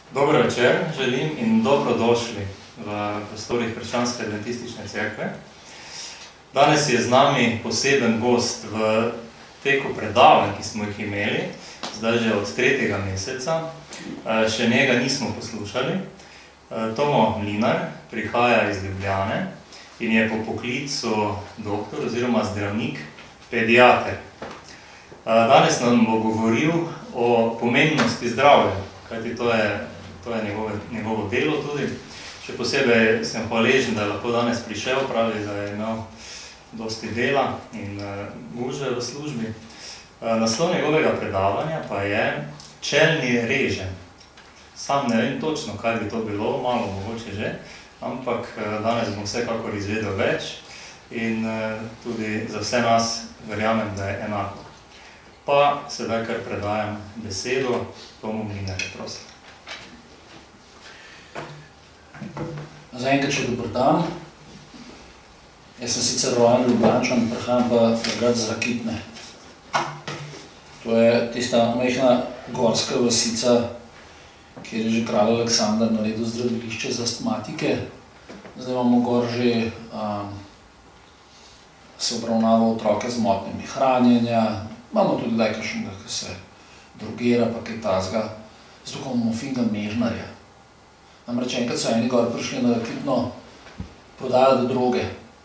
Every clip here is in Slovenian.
Dobro večer želim in dobrodošli v prostorih Krščanske adventistične cerkve. Danes je z nami poseben gost v teku predavanj, ki smo jih imeli, zdaj že od 3. meseca. Še njega nismo poslušali. Tomo Mlinar prihaja iz Ljubljane in je po poklicu doktor oziroma zdravnik, pediater. Danes nam bo govoril o pomembnosti zdravja, kajti to je njegovo delo tudi. Še posebej sem hvaležen, da je lahko danes prišel, pravi, da je imel dosti dela in gužve v službi. Naslov njegovega predavanja pa je Čelni reženj. Sam ne vem točno, kaj bi to bilo, malo mogoče že, ampak danes bom vsekakor izvedel več in tudi za vse nas verjamem, da je enako. Pa sedaj kar predajam besedo Tomu Mlinarju, prosim. Zaenkrat še dober dan. Jaz sem sicer rojen Ljubljančan, prihajam pa grad z Rakitne. To je tista majhna gorska vasica, kjer je že kralj Aleksander naredil zdravilišče za astmatike. Zdaj imamo gor že se obravnava otroke z motnjami hranjenja, imamo tudi kdaj kakšnega, ki se drogira, pa kaj tazga. Zato imamo finga mežnarja. Namreč enkrat so eni gor prišli na Rakitno prodajati droge.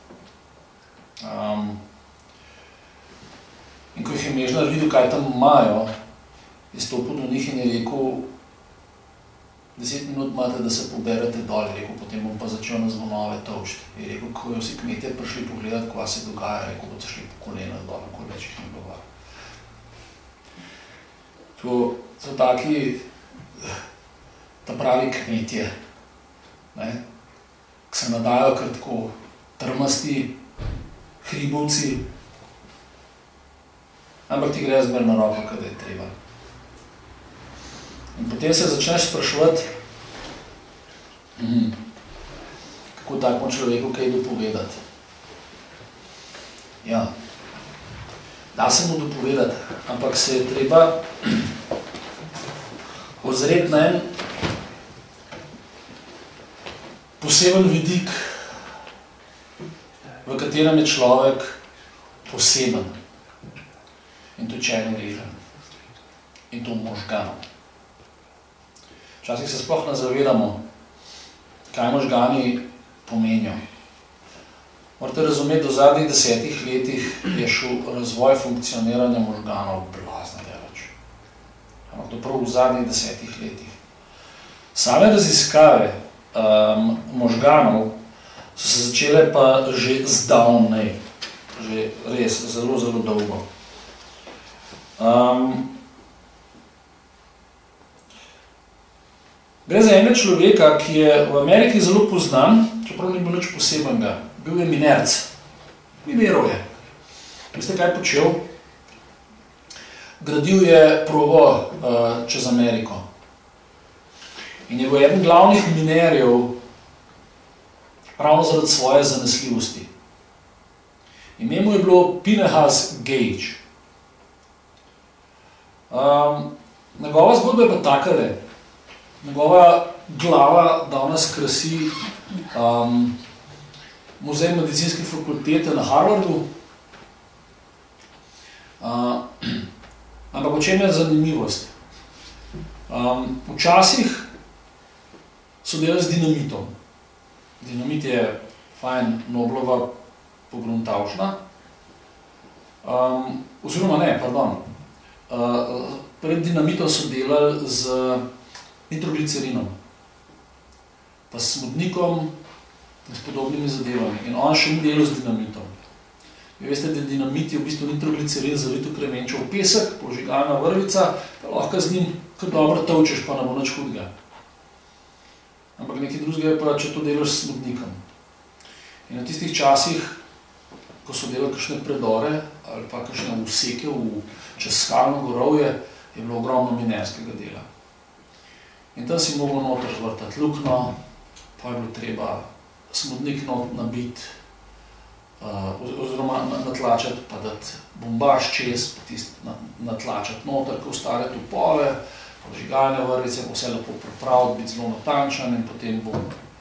In ko jih je mežnar videl, kaj tam imajo, je stopil do njih in je rekel, 10 minut imate, da se poberete dol, je rekel, potem bom pa začel na zvonove tolšt. Je rekel, ko je vsi kmetje prišli pogledati, kva se dogaja, rekel, boste šli po kolena dol, ko več jih ni bilo. To so taki ta pravi kmetje, ki se nadajo kar tako trmasti, hribovci, ampak ti gre zmer na roko, kada je treba. In potem se začneš spraševati, kako takmo človeku kaj dopovedati. Ja, da se mu dopovedati, ampak se je treba ozreti na en poseben vidik, v katerem je človek poseben. In to čelni reženj. In to možganov. Včasih se sploh ne zavedamo, kaj možgani pomenijo. Morate razumeti, da v zadnjih 10 letih je šel razvoj funkcioniranja možganov blazno daleč. Ampak to prav v zadnjih 10 letih. Same raziskave možganov so se začele pa že zdavnej, že res zelo, zelo dolgo. Gre za enega človeka, ki je v Ameriki zelo poznan, čeprav ni bil nič posebenega. Bil je minerc. Miniral je. Veste, kaj počel? Gradil je progo čez Ameriko. In je bil eden glavnih minerjev ravno zaradi svoje zanesljivosti. Ime mu je bilo Pinehas Gage. Njegova zgodba je pa takale. Njegova glava danes krasi Muzej medicinske fakultete na Harvardu. Ampak o čem je zanimivost? Včasih so delali z dinamitom. Dinamit je fajn Noblova pogruntavšna. Oziroma ne, pardon. Pred dinamitom so delali z nitroglicerinom, pa s smodnikom in s podobnimi zadevami. In on še ni delal z dinamitom. Vi veste, da dinamit je v bistvu nitroglicerin zalito kremenčev pesek, požigalna vrvica, pa lahko z njim kar dobro tolčeš, pa ne bo nič hudega. Ampak nekaj drugega je pa, če to delaš s smodnikom. In na tistih časih, ko so delali kakšne predore ali pa kakšne useke čez skalno gorovje, je bilo ogromno minerskega dela. In tam si mogel noter zvrtati lukno, pa je bilo treba smodnik nabiti, oziroma natlačati, pa dati bombaž čez, natlačati noter, ko stare topove, Žigane vrvice, vse lepo pripraviti, biti zelo natančen in potem bom.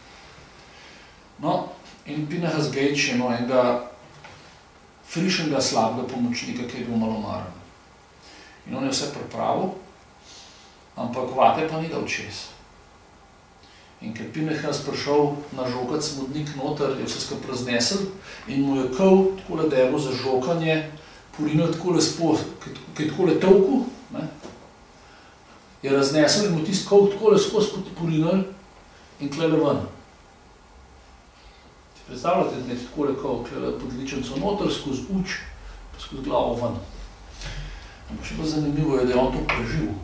No, in Pinehas Gage je enega frišnega, slabega pomočnika, ki je bil malomaren. In on je vse pripravil, ampak vate pa ni dal čez. In ker Pinehas prišel na žokat smodnik noter, je vse skupaj raznesel in mu je kol takole deblo za žokanje porinil takole ki je takole tolku, je raznesel in mu tist kol takole skozi porinil in klele ven. Si predstavljate, da je takole kol klele podličenco noter, skozi uč, pa skozi glavo ven. Ampak še pa zanimivo je, da je on to preživel.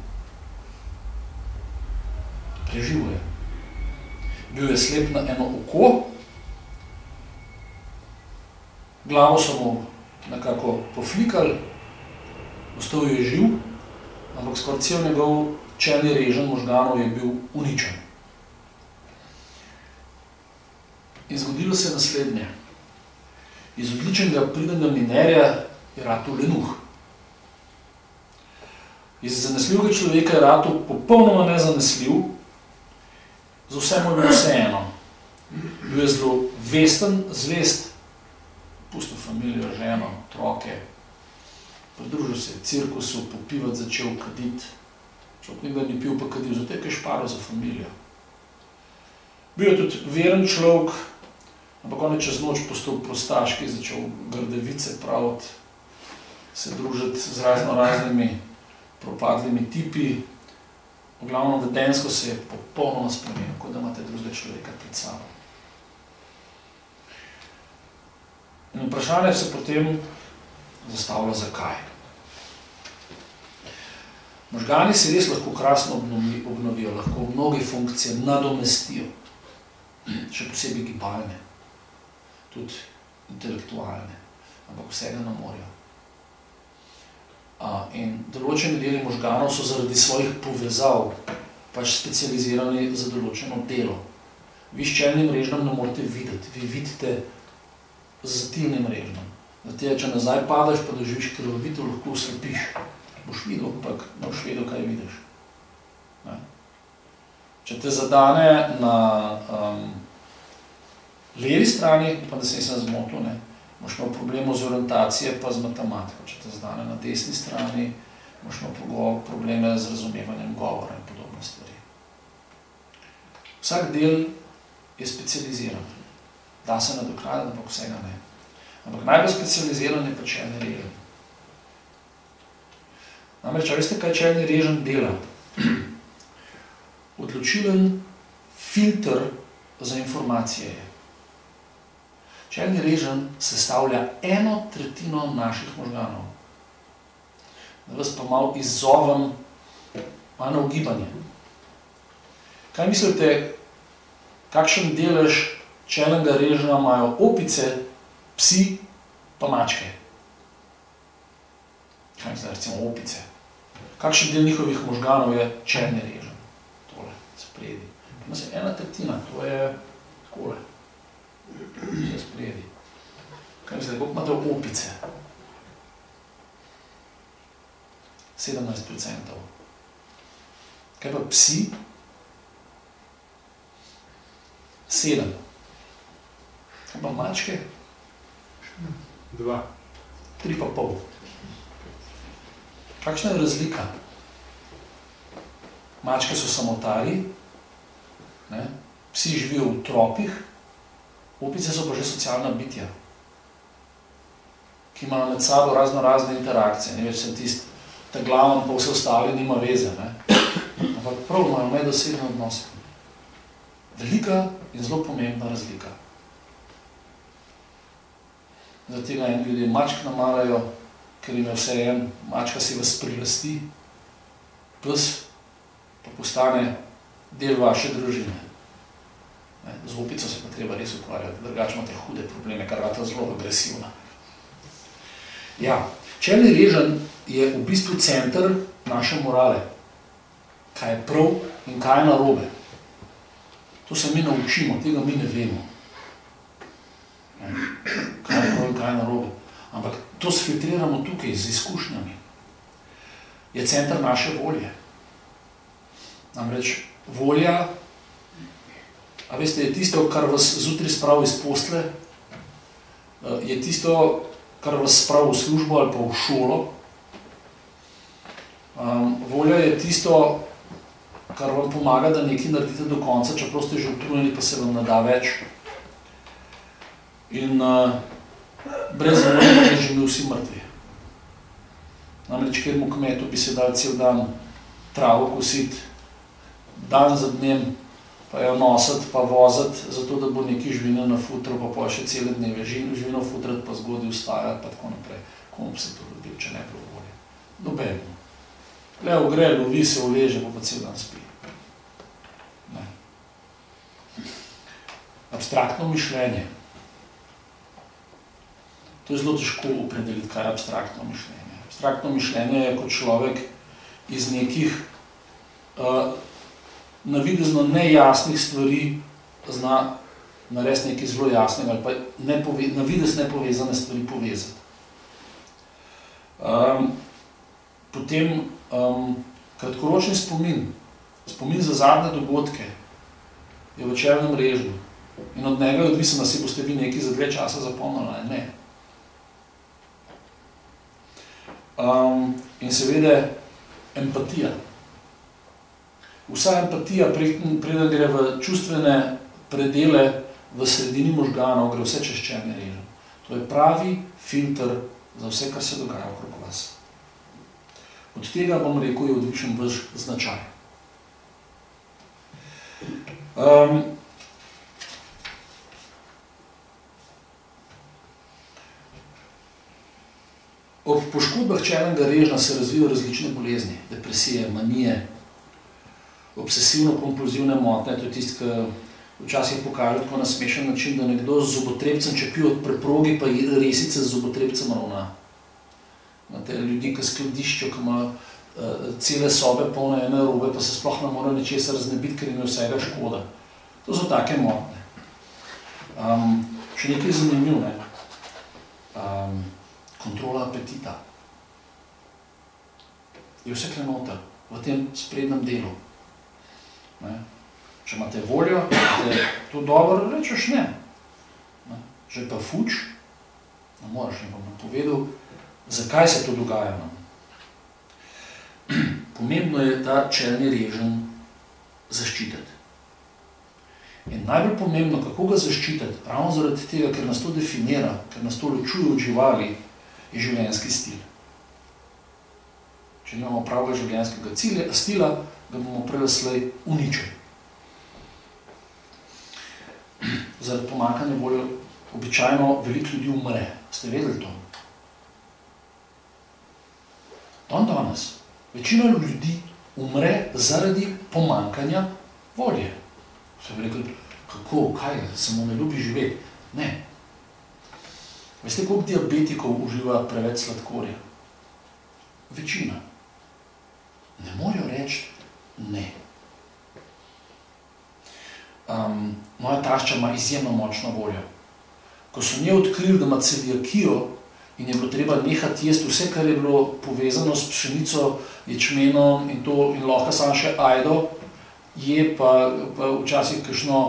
Preživel je. Bil je slep na eno oko, glavo so mu nekako poflikali, ostal je živ, ampak skoraj cel njegov čelni režen možganov je bil uničen. In zgodilo se naslednje. Iz odličnega pridnega minerja je ratal lenuh. Iz zanesljivega človeka je ratal popolnoma nezanesljiv, za vse mu je bilo vseeno. Bil je zelo vesten, zvest, pustil familijo, ženo, otroke, pridružil se je cirkusu, popivati začel, kaditi. Človek nikdar ni pil, pa kadil, zato je kaj šparil za familijo. Bil je tudi veren človek, ampak on je čez noč postal prostaški, začel grdevice praviti, se družiti z raznimi propadlimi tipi. V glavnem vedensko se je popolnoma spremenil, kot da imate drugega človeka pred sabo. In vprašanje se potem zastavlja, zakaj. Možgani se res lahko krasno obnovijo, lahko mnoge funkcije nadomestijo, še posebej gibalne, tudi intelektualne, ampak vsega ne morejo. In določeni deli možganov so zaradi svojih povezav pač specializirani za določeno delo. Vi s čelnim režnem ne morete videti, vi vidite z zatilnim režnem. Zato, če nazaj padaš, pa doživiš krvavitev, lahko oslepiš. Boš videl, ampak ne boš vedel, kaj vidiš. Če te zadane na levi strani, pa da se nisem zmotil, boš imel problemov z orientacije pa z matematiko. Če te zadane na desni strani, boš imel probleme z razumevanjem govora in podobne stvari. Vsak del je specializiran. Da se nadoknaditi, ampak vsega ne. Ampak najbolj specializiran je pa čelni režen. Namreč, a veste, kaj čelni režen dela? Odločilen filter za informacije je. Čelni režen sestavlja 1/3 naših možganov. Da vas pa malo izzovem, malo na ugibanje. Kaj mislite, kakšen delež čelnega režna imajo opice, psi pa mačke? Kaj mislite, recimo opice? Kakšen del njihovih možganov je čelni režen? Tole, spredi. 1/3, to je takole. Vse spredi. Kaj mislite, koliko imate opice? 17%. Kaj pa psi? 7. Kaj pa mačke? 2. 3,5. Kakšna je razlika? Mačke so samotarji, psi živijo v tropih, opice so pa že socialna bitja, ki imajo med sabo razne interakcije. Ne več sem tist, ta glaven pa vse ostali nima veze. Ampak prav imajo medosebne odnose. Velika in zelo pomembna razlika. Zaradi tega ljudje mačk namarajo, ker jim je vse en, mačka si vas prilasti, pes pa postane del vaše družine. Z opico se pa treba res ukvarjati, drugače imate hude probleme, kar rata zelo agresivna. Ja, čelni režen je v bistvu center naše morale. Kaj je prav in kaj je narobe. To se mi naučimo, tega mi ne vemo. Kaj je prav in kaj je narobe. Ampak to sfiltriramo tukaj z izkušnjami. Je center naše volje. Namreč volja, a veste, je tisto, kar vas zjutraj spravi iz postle, je tisto, kar vas spravi v službo ali pa v šolo. Volja je tisto, kar vam pomaga, da nekaj naredite do konca, čeprav ste že utrujeni, pa se vam ne da več. In brez volje bi že bili vsi mrtvi. Namreč, kjermu kmetu bi se dal cel dan travo kositi, dan za dnem, pa jo nositi, pa voziti, zato da bo nekaj živine nafutral, pa še cele dneve živino futrati, pa zgodaj vstajati, pa tako naprej. Komu bi se to rodil, če ne bilo volje? Nobeno. Le ogre, lovi se, uleže, pa cel dan spi. Ne. Abstraktno mišljenje. To je zelo težko opredeliti, kaj je abstraktno mišljenje. Abstraktno mišljenje je, kot človek iz nekih navidezno nejasnih stvari zna narediti nekaj zelo jasnega ali pa navidez nepovezane stvari povezati. Potem kratkoročni spomin za zadnje dogodke je v čelnem režu in od njega je odvisno, da si boste vi nekaj za dlje časa zapomnili, ali ne. In seveda empatija. Vsa empatija, preden gre v čustvene predele v sredini možganov, gre vse čez čelni rež. To je pravi filter za vse, kar se dogaja okrog vas. Od tega, bom rekel, je odličen vaš značaj. Ob poškodbah čelnega reža se razvijajo različne bolezni, depresije, manije, obsesivno-kompulzivne motnje, to je tisti, ki včasih pokaže tako na smešen način, da nekdo z zobotrebcem čepi od preprogi, pa resice z zobotrebcem ravna. Imate ljudi, ki skladiščijo, ki ima cele sobe polne ene robe, pa se sploh ne mora ničesar znebiti, ker jim je vsega škoda. To so take motnje. Še nekaj zanimiv, ne? Kontrola apetita. Je vse klenota v tem sprednjem delu. Ne? Če imate voljo, je to dobro, rečeš ne. Že pa fuč, ne moraš, ne bom povedal, zakaj se to dogaja. Pomembno je ta čelni reženj zaščititi. In najbolj pomembno, kako ga zaščititi, ravno zaradi tega, ker nas to definira, ker nas to ločuje od živali, je življenjski stil. Če nimamo pravega življenjskega stila, ga bomo preleslej uničili. Zaradi pomanjkanja volje običajno veliko ljudi umre. Ste vedeli to? Danes. Večina ljudi umre zaradi pomanjkanja volje. Se bi rekel, kako, kaj, samo ne ljubi živeti. Ne. Veste, koliko diabetikov uživa preveč sladkorja? Večina. Ne morajo reči ne. Moja tašča ima izjemno močno voljo. Ko so nje odkrili, da ima celiakijo in je bilo treba nehati jesti vse, kar je bilo povezano s pšenico, ječmenom in to, in lahko samo še ajdo, je pa včasih kakšno,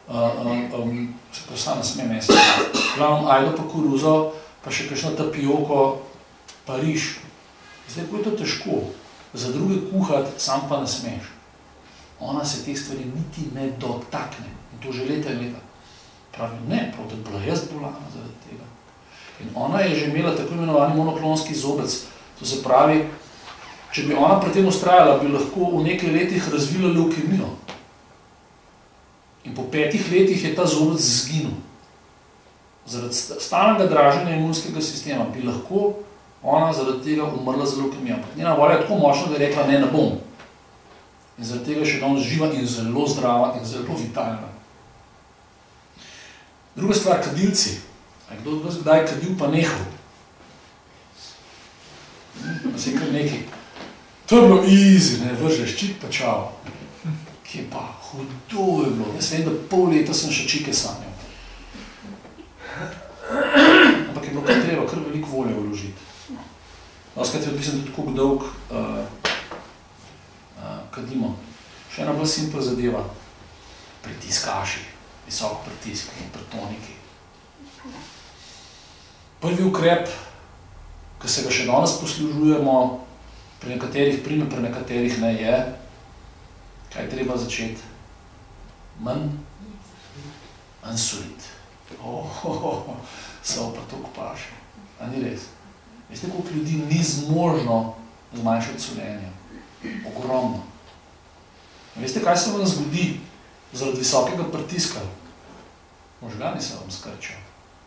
se ne smem jesti, glavno ajdo pa koruzo, pa še kakšno tapijoko, pa riž. Zdaj, ko je to težko, za druge kuhati, sam pa ne smeš. Ona se teh stvari niti ne dotakne. In to že leta in leta. Pravi, ne, prav, da bila jaz bolana zaradi tega. In ona je že imela tako imenovani monoklonski zobec. To se pravi, če bi ona pri tem ustrajala, bi lahko v nekaj letih razvila leukemijo. In po 5 letih je ta zobec zginil. Zaradi stalnega draženja imunskega sistema bi lahko ona zaradi tega umrla za leukemijo. Ampak njena volja je tako močna, da je rekla, ne bom. In zaradi tega še danes živa in zelo zdrava in zelo vitalna. Druga stvar, kadilci. Kdo od vas kdaj kadil pa nehal? Se kar nekaj. To je bilo easy, ne, vržeš čik pa čao. Kje pa, hudo je bilo. Jaz vem, da pol leta sem še čike sanjal. Ampak je bilo kar treba, kar veliko volje vložiti. Skrat je odvisno tudi, koliko dolg kadimo. Še ena bolj simpel zadeva. Pritiskaši, visok pritisk, hipertoniki. Prvi ukrep, ki se ga še danes poslužujemo, pri nekaterih prime, pri nekaterih ne, je, kaj treba začeti? Manj solit. So pa to paše. A ni res? Veste, koliko ljudi ni zmožno zmanjšati solenja? Ogromno. Veste, kaj se vam zgodi zaradi visokega pritiska? Možgani se vam skrčijo.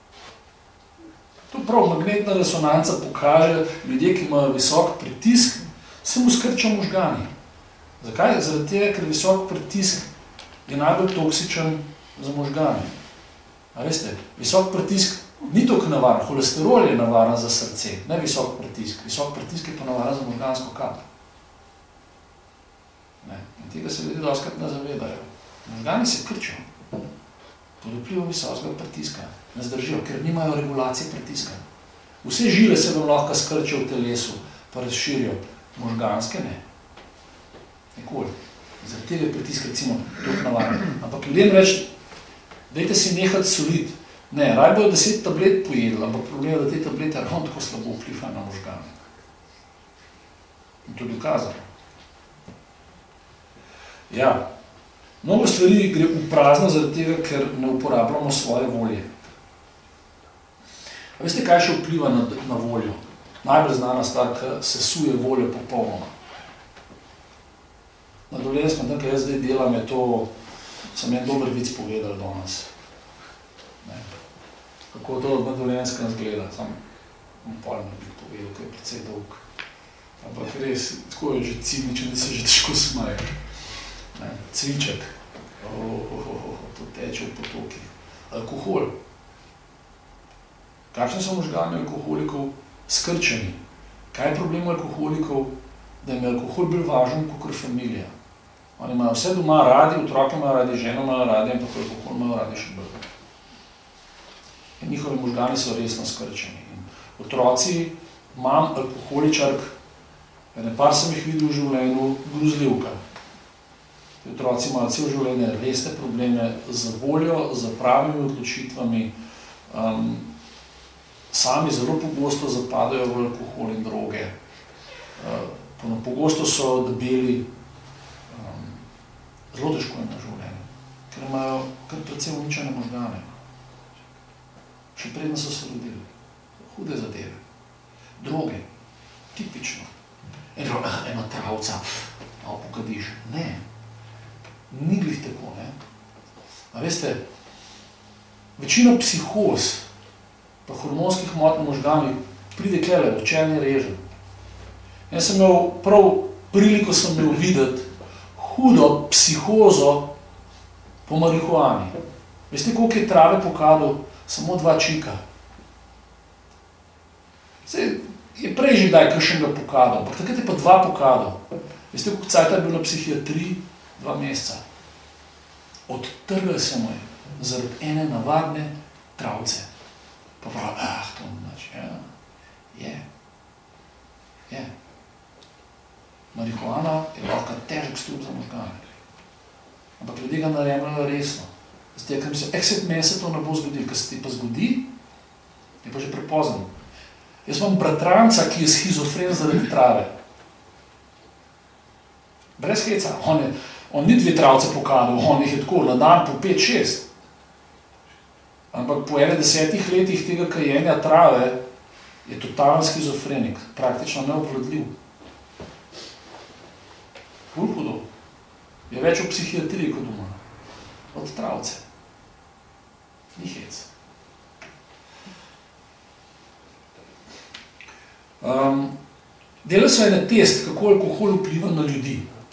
To prav magnetna resonanca pokaže, ljudje, ki imajo visok pritisk, se mu skrčijo možgani. Zakaj? Zaradi tega, ker visok pritisk je najbolj toksičen za možgani. A veste, visok pritisk ni toliko navaren, holesterol je navaren za srce, ne visok pritisk. Visok pritisk je pa navaren za možgansko kap. In tega se ljudje dostakrat ne zavedajo. Možgani se krčijo pod vplivom visokega pritiska. Ne zdržijo, ker nimajo regulacije pritiska. Vse žile se vam lahko skrčijo v telesu, pa razširijo. Možganske ne. Nikoli. Zaradi tega pritiska recimo toliko navaren. Ampak ljudem reči, dajte si nehati soliti. Ne, raj bojo 10 tablet pojedli, ampak problem je, da te tablete ravno tako slabo vplivajo na možgane. In to je dokazano. Ja, mnogo stvari gre v prazno zaradi tega, ker ne uporabljamo svoje volje. A veste, kaj še vpliva na voljo? Najbolj znana stvar, ki sesuje voljo popolnoma. Na Dolenjskem, tam, kaj jaz zdaj delam, je to, sem en dober vic povedal danes. Kako to na Dolenjskem zgleda, sam pol ne bi povedal, ker je precej dolg. Ampak res, tako je že ciničen, da se že težko smaje. Cviček, to teče v potokih. Alkohol. Kakšni so možgani alkoholikov? Skrčeni. Kaj je problem alkoholikov? Da jim je alkohol bolj važen kot familija. Oni imajo vse doma radi, otroke imajo radi, ženo imajo radi, ampak alkohol imajo radi še bolj. In njihovi možgani so resno skrčeni. In otroci, mam, alkoholičark, par sem jih videl v življenju, grozljivka. Otroci imajo cel življenje resne probleme z voljo, z pravimi odločitvami, sami zelo pogosto zapadajo v alkohol in droge. Pogosto so debeli, zelo težko jim na življenju, ker imajo kar precej uničene možgane. Še predno so se rodili. Hude zadeve. Droge. Tipično. Eno travca. Malo pokadiš. Ne. Ni glih tako, ne. A veste, večina psihoz pa hormonskih motnj možgani pride klele, očelni režen. Jaz sem imel prav priliko sem imel videti hudo psihozo po marihuani. Veste, koliko je trave pokadal? Samo 2 čika. Zdaj, je prej že daj kakšnega pokadal, ampak takrat je pa 2 pokadal. Veste, koliko cajta je bil na psihiatriji? 2 meseca. Odtrgal se mu je zaradi ene navadne travce. Pa pravi, to nič. Je. Marihuana je lahko težek strup za možgane. Ampak ljudje ga naremljajo resno. Zdaj, ker misli, meni se to ne bo zgodilo, ker se ti pa zgodi, je pa že prepozno. Jaz imam bratranca, ki je schizofren zaradi trave. Brez heca. On ni 2 travce pokadal, on jih je tako na dan po 5-6. Ampak po 10 letih tega kajenja trave je totalen schizofrenik, praktično neobvladljiv. Ful hudo. Je več v psihiatriji kot doma. Od travce. Ni hec. Delali so ene test, kako alkohol vpliva na ljudi.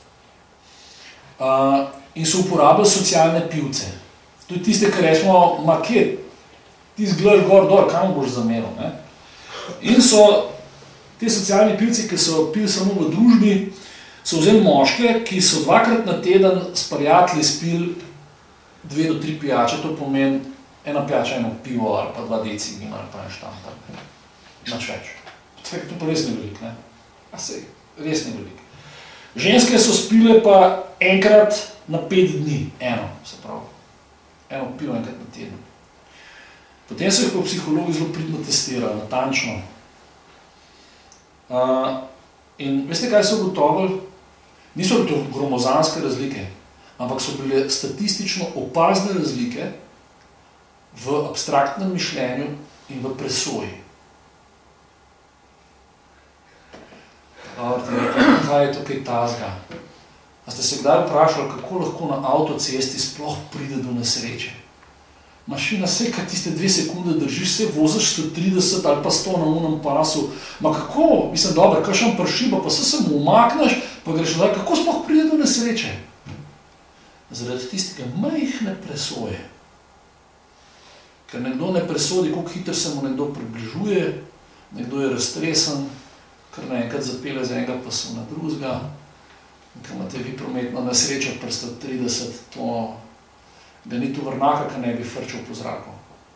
In so uporabljali socialne pivce. To je tiste, ki rečemo, kje, ti zgledaš gor dol, kam boš zameril. Ne? In so te socialni pivci, ki so pili samo v družbi, so vzeli moške, ki so 2-krat na teden s prijatelji spili 2 do 3 pijače, to pomeni 1 pijača, 1 pivo ali pa 2 deci vina ali pa 1 štamper. Nač več. To pa res ni velik, ne? A sej, res ni velik. Ženske so spile pa enkrat na 5 dni, se pravi. Eno pivo enkrat na teden. Potem so jih pa psihologi zelo pridno testirali, natančno. In veste, kaj so ugotovili? Niso bile to gromozanske razlike, ampak so bile statistično opazne razlike v abstraktnem mišljenju in v presoji. Kaj je tukaj tazga? A ste se kdaj vprašali, kako lahko na avtocesti sploh pride do nesreče? Mašina se, kaj tiste 2 sekunde držiš, se voziš 130 ali pa 100 na unem pasu. Ma kako? Mislim, dobro, kakšen pršiba, pa se mu umakneš, pa greš daj, kako sploh pride do nesreče? Zaradi tistega majhne presoje. Ker nekdo ne presodi, koliko hitro se mu nekdo približuje, nekdo je raztresen, ker naenkrat zapele z enega pasu na drugega, in ker imate vi prometno nesrečo pri 130, to ga ni tovornjaka, ki ne bi frčal po zraku.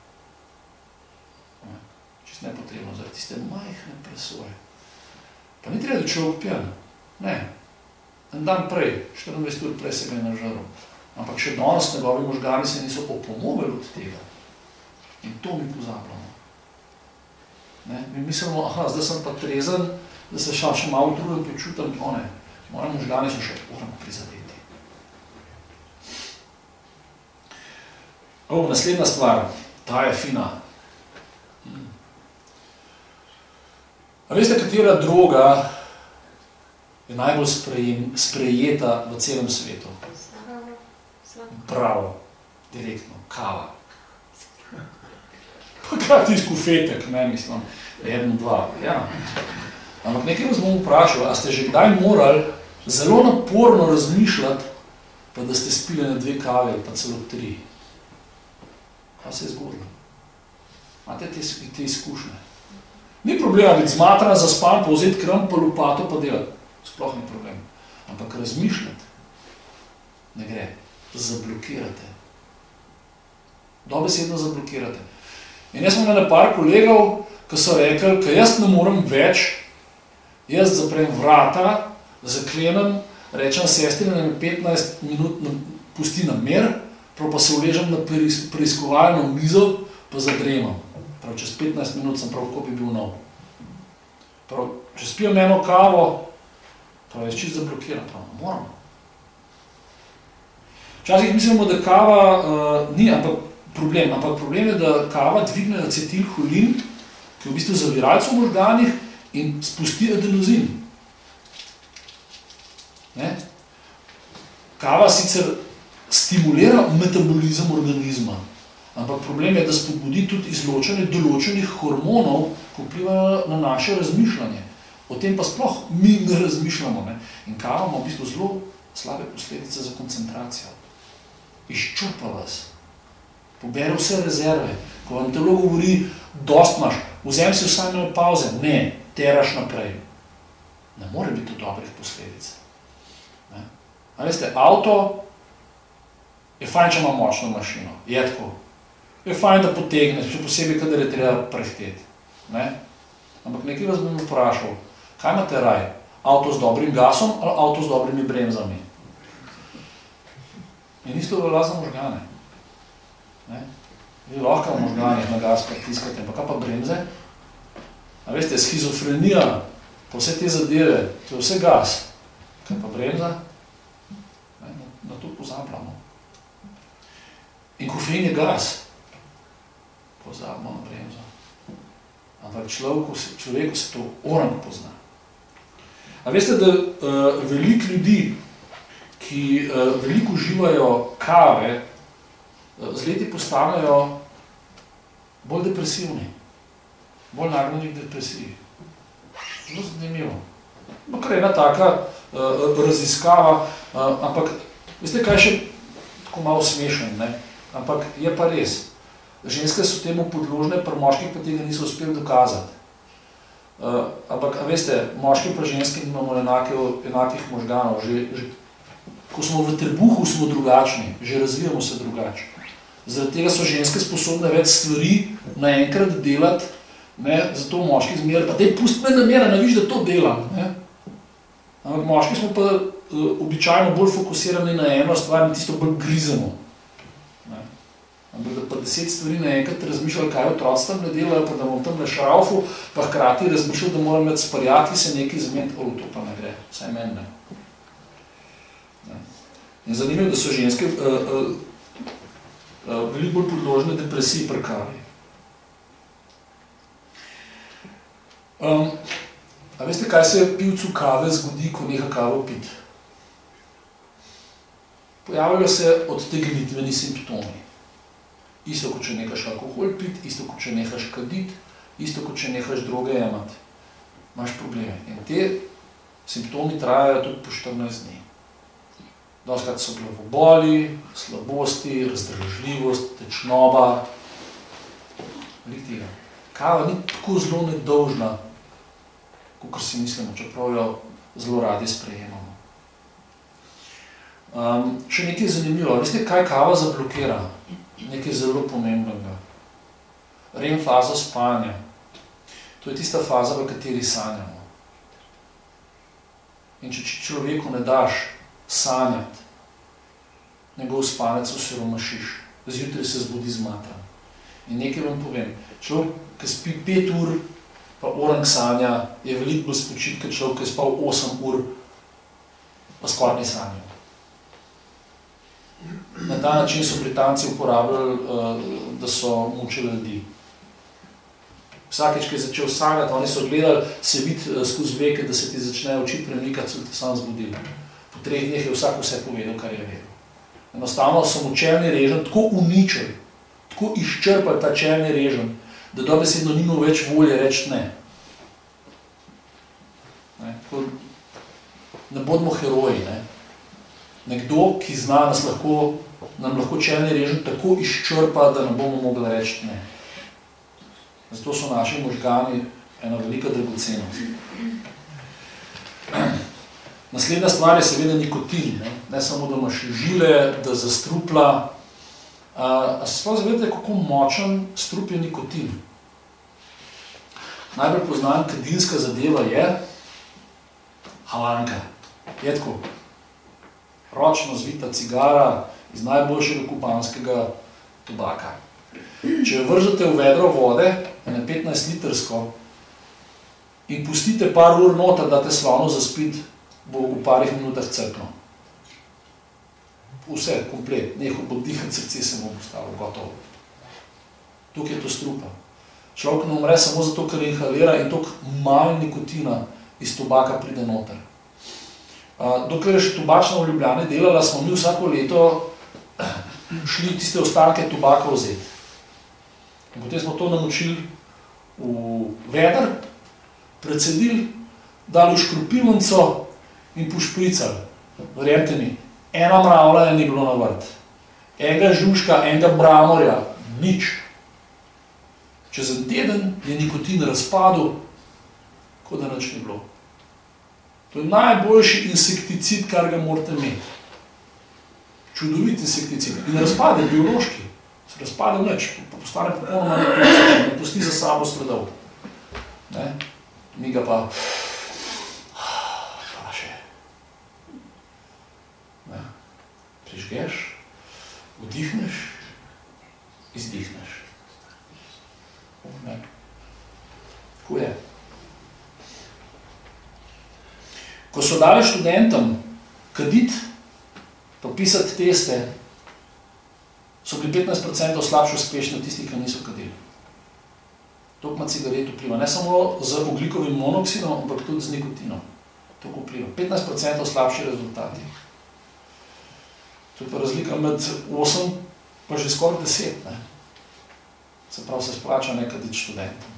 Čisto nepotrebno, zaradi tiste majhne presoje. Pa ni treba, da človek pijan. Ne. En dan prej, 24 ur prej se ga je nažaril. Ampak še danes njegovi možgani se niso opomogli od tega. In to mi pozabljamo. Ne? Mi mislimo, zdaj sem pa trezen, da se še malo trudem počutim, moje možgani so še prizadeti. Naslednja stvar, ta je fina. A veste, katera droga je najbolj sprejeta v celem svetu? Bravo, direktno, kava. Pa kaj ti skufetek, ne mislim, 1, 2, ja. Ampak nekaj vas bom vprašal, a ste že kdaj morali zelo naporno razmišljati, pa da ste spili na 2 kave, pa celo 3? Kaj se je zgodilo? Imate te izkušnje? Ni problema biti zmatran, zaspan, pa vzeti kram, pa lopato, pa delati. Sploh ni problem. Ampak razmišljati ne gre. Zablokirate. Dobesedno zablokirate. In jaz sem imel par kolegov, ki so rekli, ka jaz ne morem več, jaz zaprem vrata, zaklenem, rečem sestri, da me 15 minut pusti na mer, prav pa se uležem na preiskovalno mizo, pa zadremam. Prav, čez 15 minut sem prav, ko bi bil nov. Prav, če spijem eno kavo, prav, jaz čisto zablokiram, prav, moram. Včasih mislimo, da kava ni problem, ampak problem je, da kava dvigne acetilholin, ki je v bistvu zaviralec v možganih in spusti adenozin. Ne? Kava sicer stimulira metabolizem organizma, ampak problem je, da spodbudi tudi izločanje določenih hormonov, ki vplivajo na naše razmišljanje. O tem pa sploh mi ne razmišljamo. Ne? In kava ima v bistvu zelo slabe posledice za koncentracijo. Izčrpa vas. Pobere vse rezerve. Ko vam telo govori, dost imaš, vzem si vsaj nove pauze. Ne, teraš naprej. Ne more biti to dobrih posledic. Ne? A veste, avto je fajn, če ima močno mašino. Je tako. Je fajn, da potegneš, še posebej, kadar je treba prehteti. Ne? Ampak nekaj vas bom vprašal, kaj imate raj? Avto z dobrim gasom ali avto z dobrimi bremzami? In isto velja za možgane. Ne? Vi lahko v možganih na gas pritiskate, pa kaj pa bremze? A veste, schizofrenija, pa vse te zadeve, to je vse gas. Kaj pa bremza? Ne? Na to pozabljamo. In kofein je gas. Pozabimo na bremzo. Ampak človeku se to oran pozna. A veste, da veliko ljudi, ki veliko uživajo kave, z leti postanejo bolj depresivni, bolj nagnjeni k depresiji. Zelo zanimivo. Kar je ena taka raziskava, ampak veste, kaj je še tako malo smešen, ne? Ampak je pa res. Ženske so temu podložne, pri moških pa tega niso uspeli dokazati. Ampak, veste, moški pa ženski imamo enakih možganov. Že ko smo v trebuhu, smo drugačni, že razvijamo se drugače. Zaradi tega so ženske sposobne več stvari naenkrat delati, ne, zato moški zmeraj, pa daj, pusti me namera, ne viš, da to delam. Ne? Ampak moški smo pa običajno bolj fokusirani na eno stvar in tisto bolj grizemo. Ne? Ampak da pa 10 stvari naenkrat razmišljali, kaj otroci tam ne delajo, pa da bom tam le šraufu, pa hkrati razmišljali, da moram med sprijatelji se nekaj zmeniti, to pa ne gre, vsaj meni ne. In zanimivo, da so ženske veliko bolj podložne depresiji pri kavi. A veste, kaj se pivcu kave zgodi, ko neha kavo piti? Pojavljajo se odtegnitveni simptomi. Isto, kot če nehaš alkohol piti, isto, kot če nehaš kaditi, isto, kot če nehaš droge jemati. Imaš probleme. In te simptomi trajajo tudi po 14 dni. Dostakrat so glavoboli, slabosti, razdražljivost, tečnoba. Veliko tega. Kava ni tako zelo nedolžna, kot si mislimo, čeprav jo zelo radi sprejemamo. Še nekaj zanimivo. Veste, kaj kava zablokira? Nekaj zelo pomembnega. REM faza spanja. To je tista faza, v kateri sanjamo. In če človeku ne daš sanjati, njegov spanec osiromašiš. Zjutraj se zbudi zmatran. In nekaj vam povem. Človek, ki spi 5 ur, pa orang sanja, je veliko bolj spočitka človek, ki je spal 8 ur, pa skoraj ne sanjal. Na ta način so Britanci uporabljali, da so mučili ljudi. Vsakeč, ki je začel sanjati, oni so gledali, se vidi skozi veke, da se ti začnejo oči premikati, so te sam zbudili. Po 3 dneh je vsak vse povedal, kar je vedel. Enostavno so mu čelni režen tako uničili, tako izčrpali ta čelni režen, da dobesedno nima več volje reči ne. Ne bodimo heroji, ne. Nekdo, ki zna nam lahko čelni režen tako izčrpa, da ne bomo mogli reči ne. Zato so naši možgani ena velika dragocenost. Naslednja stvar je seveda nikotin. Ne samo, da imaš žile, da zastrupla. A se sploh zavedate, kako močen strup je nikotin? Najbolj poznan kadilska zadeva je havanka. Je tako. Ročno zvita cigara iz najboljšega kubanskega tobaka. Če jo vržete v vedro vode, ene 15 litrsko, in pustite par ur noter, date slonu zaspiti, bo v parih minutah crkno. Vse, komplet, neho bo dihati, srce se bo postalo, gotovo. Tukaj je to strupa. Človek ne umre samo zato, ker inhalira in toliko malo nikotina iz tobaka pride noter. Dokler je še tobačna v Ljubljani delala, smo mi vsako leto šli tiste ostanke tobaka vzeti. In potem smo to namočili v veder, precedili, dali v škropilnico in pošpricali. Verjemite mi, ena mravlja je ni bilo na vrt. Enega žužka, enega bramorja, nič. Čez en teden je nikotin razpadel, kot da nič ni bilo. To je najboljši insekticid, kar ga morate imeti. Čudovit insekticid. In razpade biološki. Se razpade nič. Postane popolnoma nepostičen. Ne pusti za sabo sledov. Mi ga pa še. Prižgeš, vdihneš, izdihneš. Tako je. Ko so dali študentom kaditi, pa pisati teste, so bili 15% slabše uspešni od tistih, ki niso kadili. Toliko ima cigaret vpliva. Ne samo z ogljikovim monoksidom, ampak tudi z nikotinom. Toliko vpliva. 15% slabši rezultati. To je pa razlika med 8 pa že skoraj 10. Ne? Se pravi, se splača ne kaditi študentom.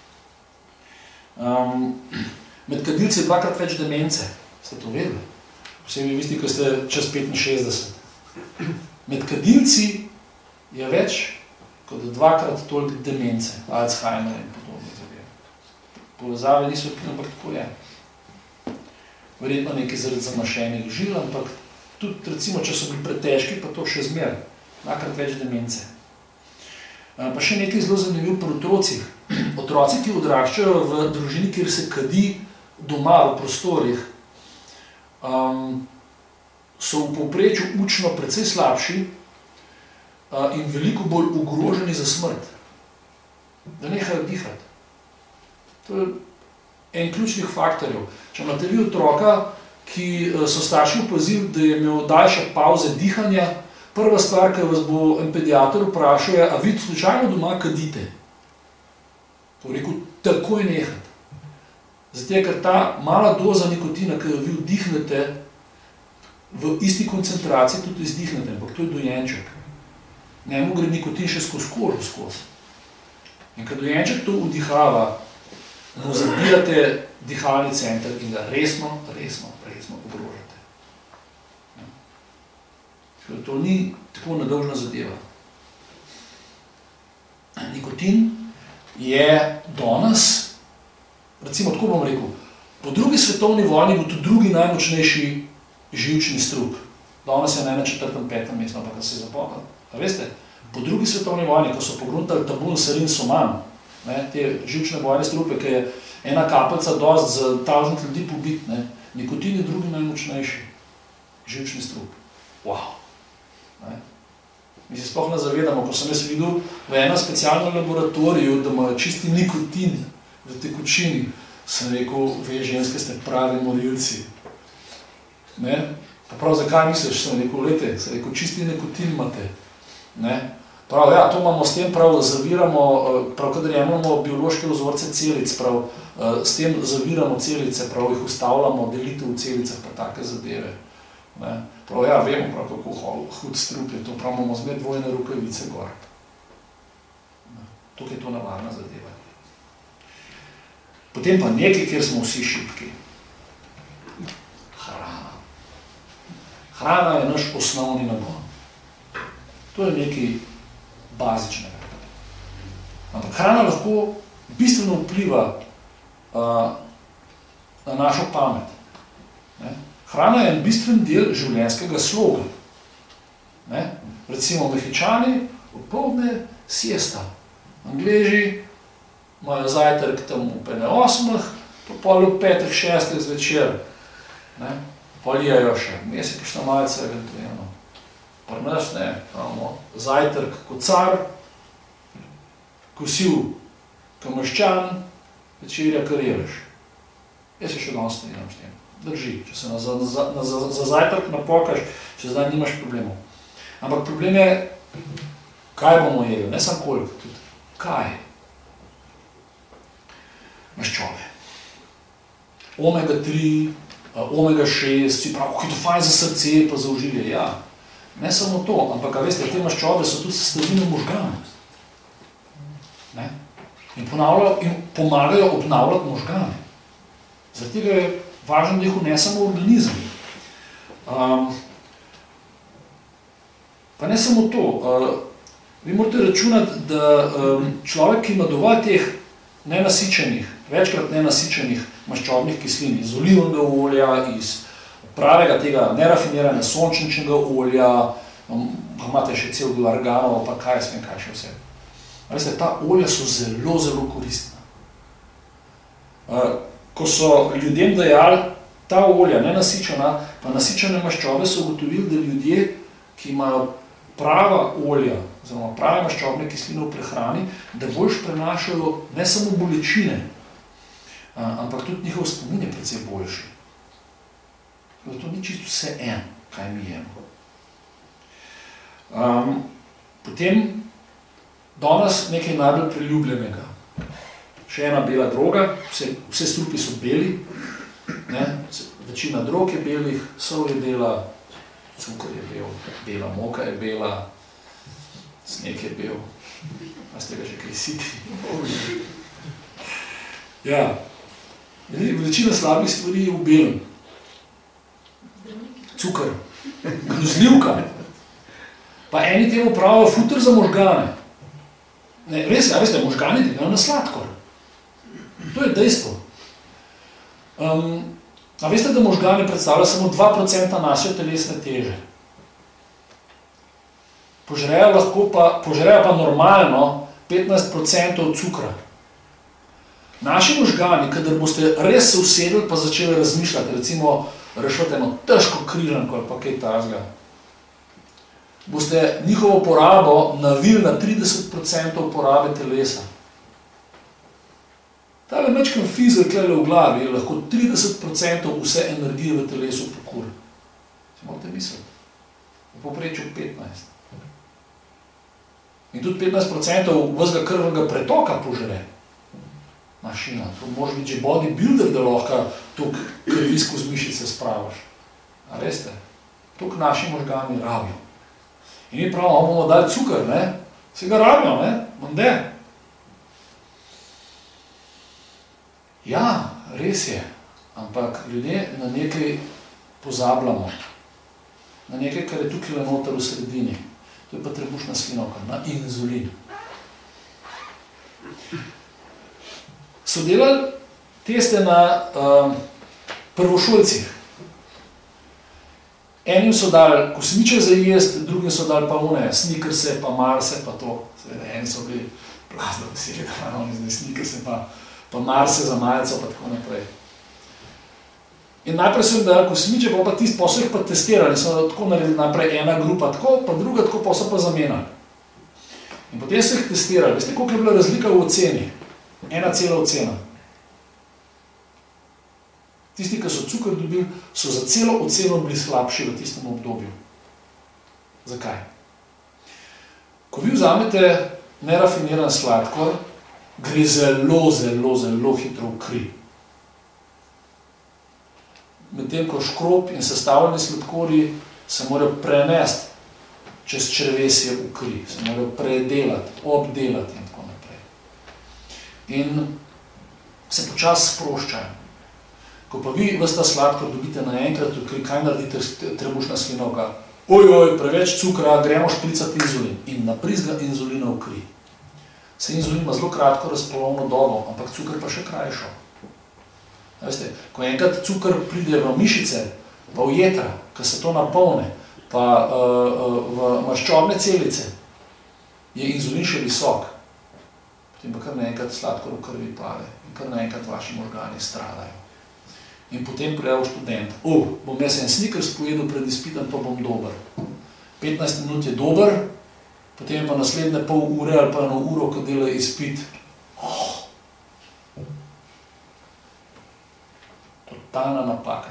Med kadilci je 2-krat več demence. Ste to vedeli? Posebej visti, ko ste čez 65. Med kadilci je več kot 2-krat toliko demence, Alzheimer in podobne zadeve. Povezave niso odkrili, ampak tako je. Verjetno nekaj zaradi zamašenih žil, ampak tudi, recimo, če so bili pretežki, pa to še zmer. 2-krat več demence. Pa še nekaj zelo zanimiv pri otrocih. Otroci, ki odraščajo v družini, kjer se kadi doma v prostorih, so v povprečju učno precej slabši in veliko bolj ogroženi za smrt, da nehajo dihati. To je en ključnih faktorjev. Če imate vi otroka, ki so starši opazili, da je imel daljše pauze dihanja, prva stvar, ki vas bo en pediater vprašal, je, a vi slučajno doma kadite? To rekel, takoj nehati. Zato, ker ta mala doza nikotina, ki jo vi vdihnete, v isti koncentraciji tudi izdihnete, ampak to je dojenček. Njemu gre nikotin še skozi kožo skozi. In ko dojenček to vdihava, mu zabijate dihalni center in ga resno ogrožate. To ni tako nedolžna zadeva. Nikotin je danes, recimo tako bom rekel, po drugi svetovni vojni bo tudi drugi najmočnejši živčni strup. Danes je na 4., 5. mestu, ampak se je zapomnil. A veste, po drugi svetovni vojni, ko so pogruntali tabun, sarin, soman, te živčne bojne strupe, ki je ena kapljica dost za tažnih ljudi pobit, nikotin je drugi najmočnejši živčni strup. Wow. Mi se sploh ne zavedamo, ko sem jaz videl v enem specialnem laboratoriju, da imajo čisti nikotin v tekočini, sem rekel, ve ženske ste pravi morilci. Pa prav, zakaj misliš, sem rekel, čisti nikotin imate. Prav, ja, to imamo s tem, prav, zaviramo, prav, kadar jemljamo biološke vzorce celic, prav, s tem zaviramo celice, prav, jih ustavljamo, delitev v celicah, pa take zadeve. Prav, ja, vemo, prav, kako hud strup je to, prav, imamo zmed dvojne rokavice gor. Tukaj je to navadna zadeva. Potem pa nekaj, kjer smo vsi šibki. Hrana. Hrana je naš osnovni nagon. To je nekaj bazičnega. Ampak hrana lahko bistveno vpliva na našo pamet. Hrana je en bistven del življenjskega sloga. Recimo Mehičani opoldne siesta. Angleži imajo zajtrk tam v pene 8, pa pol v 5, 6 zvečer. Pol jejo še, mesec kakšna malce eventualno. Pa nas ne, imamo zajtrk kot car, kosil kamaščan, večerja kar jeveš. Jaz se še danes strinjam s tem. Drži, če se za zajtrk napokaš, če zdaj nimaš problemov. Ampak problem je, kaj bomo jeli, ne samo koliko, tudi kaj. Maščobe. Omega-3, omega-6, si prav, kako je to fajn za srce, pa za ožilje, ja. Ne samo to, ampak, veste, te maščobe so tudi sestavine možgane. In pomagajo obnavljati možgane. Zaradi tega je važno, da jih vnesemo v organizem. Pa ne samo to. Vi morate računati, da človek, ki ima dovolj teh nenasičenih, večkrat nenasičenih maščobnih kislin, iz olivnega olja, iz pravega tega nerafiniranja sončničnega olja, pa imate še cel del arganov, pa kaj jaz vem, kaj še vse. Veste, ta olja so zelo, zelo koristna. Ko so ljudem dajali ta olja, nenasičena, pa nasičene maščobe, so ugotovili, da ljudje, ki imajo prava olja, oziroma prave maščobne kisline v prehrani, da boljš prenašajo ne samo bolečine, ampak tudi njihov spomin je precej boljši. To ni čisto vse en, kaj mi jemo. Potem danes nekaj najbolj priljubljenega. Še ena bela droga, vse strupi so beli, večina drog je belih, sol je bela, cukor je bel, bela moka je bela, sneg je bel, a ste ga že kaj siti? Ja, večina slabih stvari je v belem. Cukor, grozljivka, pa eni temu pravijo futer za možgane. Res, ja, veste, možgani delajo na sladkor. To je dejstvo. A veste, da možgani predstavljajo samo 2% naše telesne teže. Požrejo pa normalno 15% cukra. Naši možgani, kadar boste res se usedli pa začeli razmišljati, recimo rešiti eno težko križanko ali pa kaj takega, boste njihovo porabo navili na 30% porabe telesa. Tale mečkan fizel tukaj v glavi je lahko 30% vse energije v telesu pokuri. Si morate misliti. V povprečju 15%. In tudi 15% vsega krvnega pretoka požere. Mašina. To može biti že bodybuilder, da lahko toliko krvi skozi mišice spravaš. A veste? Toliko naši možgani rabijo. In mi pravimo, bomo dali cukor, ne? Se ga rabijo, ne? Mande? Ja, res je. Ampak ljudje na nekaj pozabljamo. Na nekaj, kar je tukaj noter v sredini. To je pa trebušna slinavka, na inzulin. So delali teste na prvošolcih. Enim so dali kosmiče za jesti, drugim so dali pa one, snikerse, pa marse, pa to. Seveda, eni so bili plazno veseli, da imajo oni zdaj snikerse, pa marse za majico, pa tako naprej. In najprej so jim dali kosmiče, pa tisti posel jih pa testirali, so tako naredili najprej ena grupa tako, pa druga tako, pa so pa zamenjali. In potem so jih testirali. Veste, koliko je bila razlika v oceni? 1 ocena. Tisti, ki so cukor dobili, so za celo oceno bili slabši v tistem obdobju. Zakaj? Ko vi vzamete nerafiniran sladkor, gre zelo, zelo, zelo hitro v kri. Medtem ko škrob in sestavljeni sladkorji se morajo prenesti čez črevesje v kri, se morajo predelati, obdelati in tako naprej. In se počasi sproščajo. Ko pa vi ves ta sladkor dobite naenkrat v kri, kaj naredite trebušna slinavka? Ojoj, preveč cukra, gremo špricati inzulin. In naprizga inzulina v kri. Se inzulin ima zelo kratko razpolovno dobo, ampak cukor pa še krajšo. Veste, ko enkrat cukor pride v mišice, pa v jetra, ko se to napolne, pa v maščobne celice, je inzulin še visok. Potem pa kar naenkrat sladkor v krvi pade in kar naenkrat vaši možgani stradajo. In potem prijav študent, bom jaz en snickers pojedel pred izpitom, pa bom dober. 15 minut je dober, potem pa naslednje pol ure ali pa 1 uro, ko dela izpit. Totalna napaka.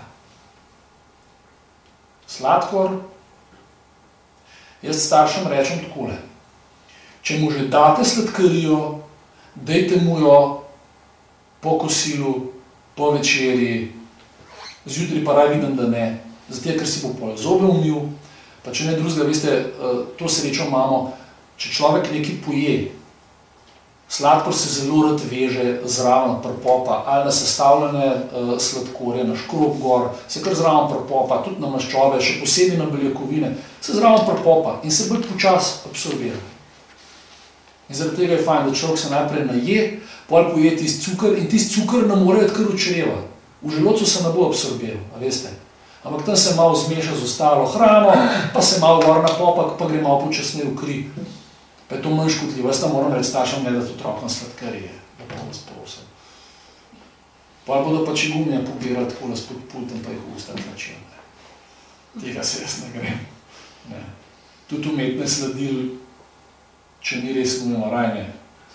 Sladkor, jaz staršem rečem takole, če mu že date sladkarijo, dajte mu jo po kosilu, po večerji, zjutraj pa raj vidim, da ne, zato ker si bo pol zobe umil, pa če ne drugega, veste, to srečo imamo, če človek nekaj poje, sladkor se zelo rad veže zraven prpopa, ali na sestavljene sladkorje, na škrob gor, se kar zraven prpopa, tudi na maščobe, še posebej na beljakovine, se zraven prpopa in se bolj počas absorbira. In zaradi tega je fajn, da človek se najprej naje, pol poje tisti cukor in tisti cukor ne more kar v čreva. V želodcu se ne bo absorbiral, a veste. Ampak tam se malo zmeša z ostalo hrano, pa se malo gor napopa, pa gre malo počasneje v kri. Pa je to manj škodljivo. Jaz tam moram reči staršem, ne dati otrokom sladkarije. Lepo vas prosim. Pa bodo pa čigumije pobirali tako spod pultem, pa jih v usta tlačijo. Tega se jaz ne grem. Ne. Tudi umetne sladil, če ni res nujno, raj ne.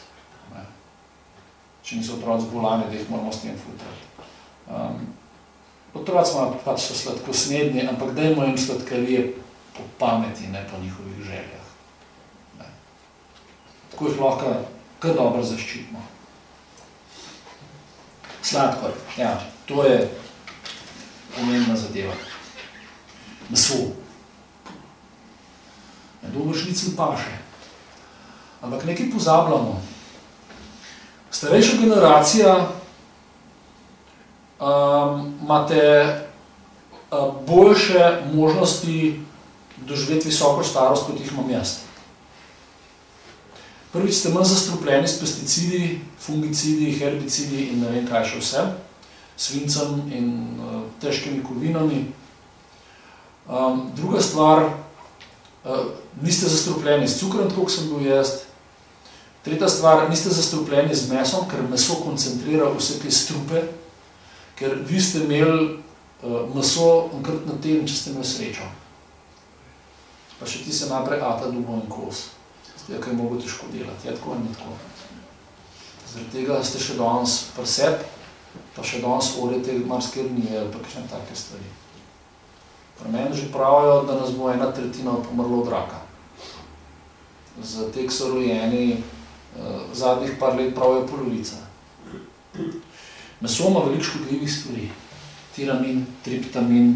Če niso otroci bolani, da jih moramo s tem futrati. Otroci pač so sladkosnedni, ampak dajmo jim sladkarije po pameti, ne po njihovih željah. Ne. Tako jih lahko kar dobro zaščitimo. Sladkor, ja, to je pomembna zadeva. Meso. Dober šnicl paše. Ampak nekaj pozabljamo. Starejša generacija imate boljše možnosti doživeti visoko starost, kot jih imam jaz. Prvič ste manj zastrupljeni s pesticidi, fungicidi, herbicidi in ne vem kaj še vse, svincem in težkimi kovinami. Druga stvar, niste zastrupljeni s cukrom, tako kot sem bil jaz. Tretja stvar, niste zastrupljeni z mesom, ker meso koncentrira vse te strupe, ker vi ste imeli meso enkrat na teden, če ste imeli srečo. Pa še ti se naprej ata dubo in kos. Zdaj, kaj je mogo težko delati, je tako in ni tako. Zaradi tega ste še danes presep, pa še danes orete marskernije ali pa kakšne take stvari. Pri meni že pravijo, da nas bo 1/3 pomrlo od raka. Za te, ki so rojeni, zadnjih par let pravijo polovica. Meso ima veliko škodljivih stvari. Tiramin, triptamin,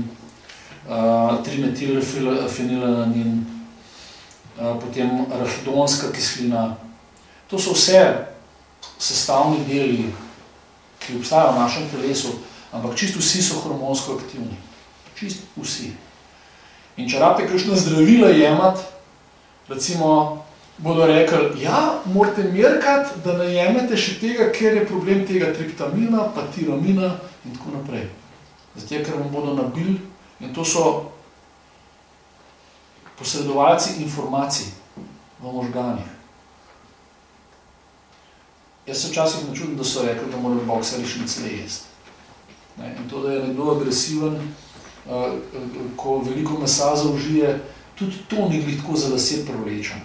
trimetilfenilalanin, potem arahidonska kislina. To so vse sestavni deli, ki obstajajo v našem telesu, ampak čisto vsi so hormonsko aktivni. Čist vsi. In če rabite kakšna zdravila jemati, recimo bodo rekli, ja, morate merkati, da ne jemete še tega, ker je problem tega triptamina, pa tiramina in tako naprej. Zato, ker vam bodo nabili, in to so posredovalci informacij v možganih. Jaz se včasih načudim, da so rekli, da morajo bokseri šnicle jesti. In to, da je nekdo agresiven, ko veliko mesa zaužije, tudi to ni glih tako za lase privlečen.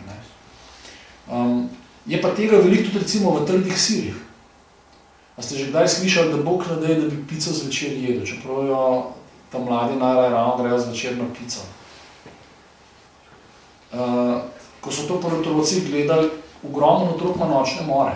Je pa tega veliko tudi recimo v trdih sirih. A ste že kdaj slišali, da Bog ne daje, da bi pico zvečer jedel, čeprav jo ta mladi najraje ravno grejo zvečer na pico. Ko so to prvi otroci gledali, ogromno otrok ima nočne more.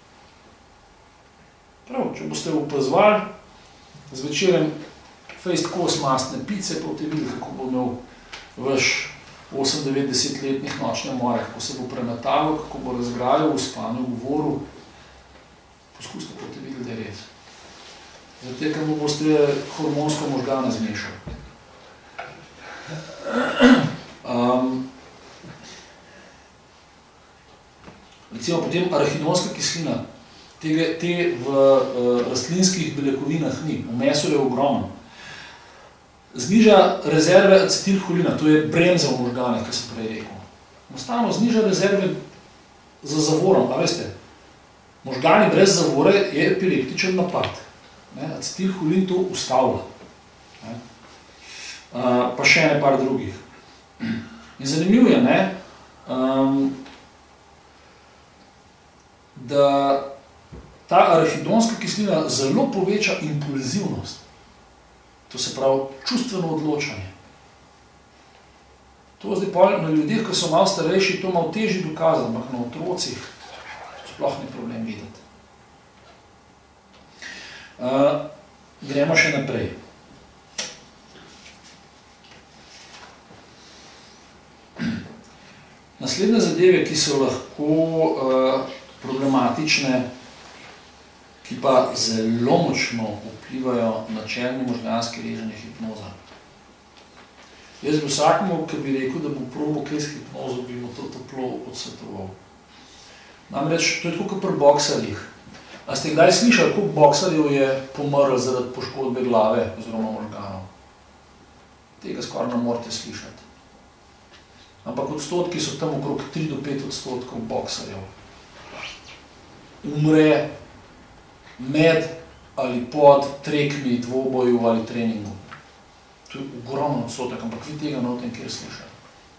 Prav, če boste opazovali, zvečer fejst kos mastne pice, pa boste videli, kako bo imel vaš 8-9-10-letnih nočne more, kako se bo premetalo, kako bo razgrajal, uspanil, govoril. Poskusite, pa boste videli, da je res. Zato, ker mu boste hormonsko možgane zmešali. Recimo potem arahidonska kislina. Te v rastlinskih beljakovinah ni, v mesu je ogromno. Zniža rezerve acetilholina, to je bremza v možganih, kar sem prej rekel. Enostavno zniža rezerve za zavorom, a veste, možgani brez zavore je epileptičen napad. Acetilholin to ustavlja. Pa še ene par drugih. In zanimivo je, da ta arahidonska kislina zelo poveča impulzivnost. To se pravi čustveno odločanje. To zdaj pa na ljudeh, ki so malo starejši, to malo težji dokaz, ampak na otrocih sploh ni problem videti. Gremo še naprej. Naslednje zadeve, ki so lahko problematične, ki pa zelo močno vplivajo na čelni možganski reženje hipnoza. Jaz bi vsakmu, ki bi rekel, da bo probo kaj s hipnozo, bi mu to toplo odsvetoval. Namreč, to je tako kot pri boksarjih. A ste kdaj slišali, koliko boksarjev je pomrl zaradi poškodbe glave oziroma možganov? Tega skoraj ne morate slišati. Ampak odstotki so tam okrog 3 do 5% boksarjev. Umre med ali pod trekmi, dvoboju ali treningu. To je ogromno odstotek, ampak vi tega ne o tem kjer slišali.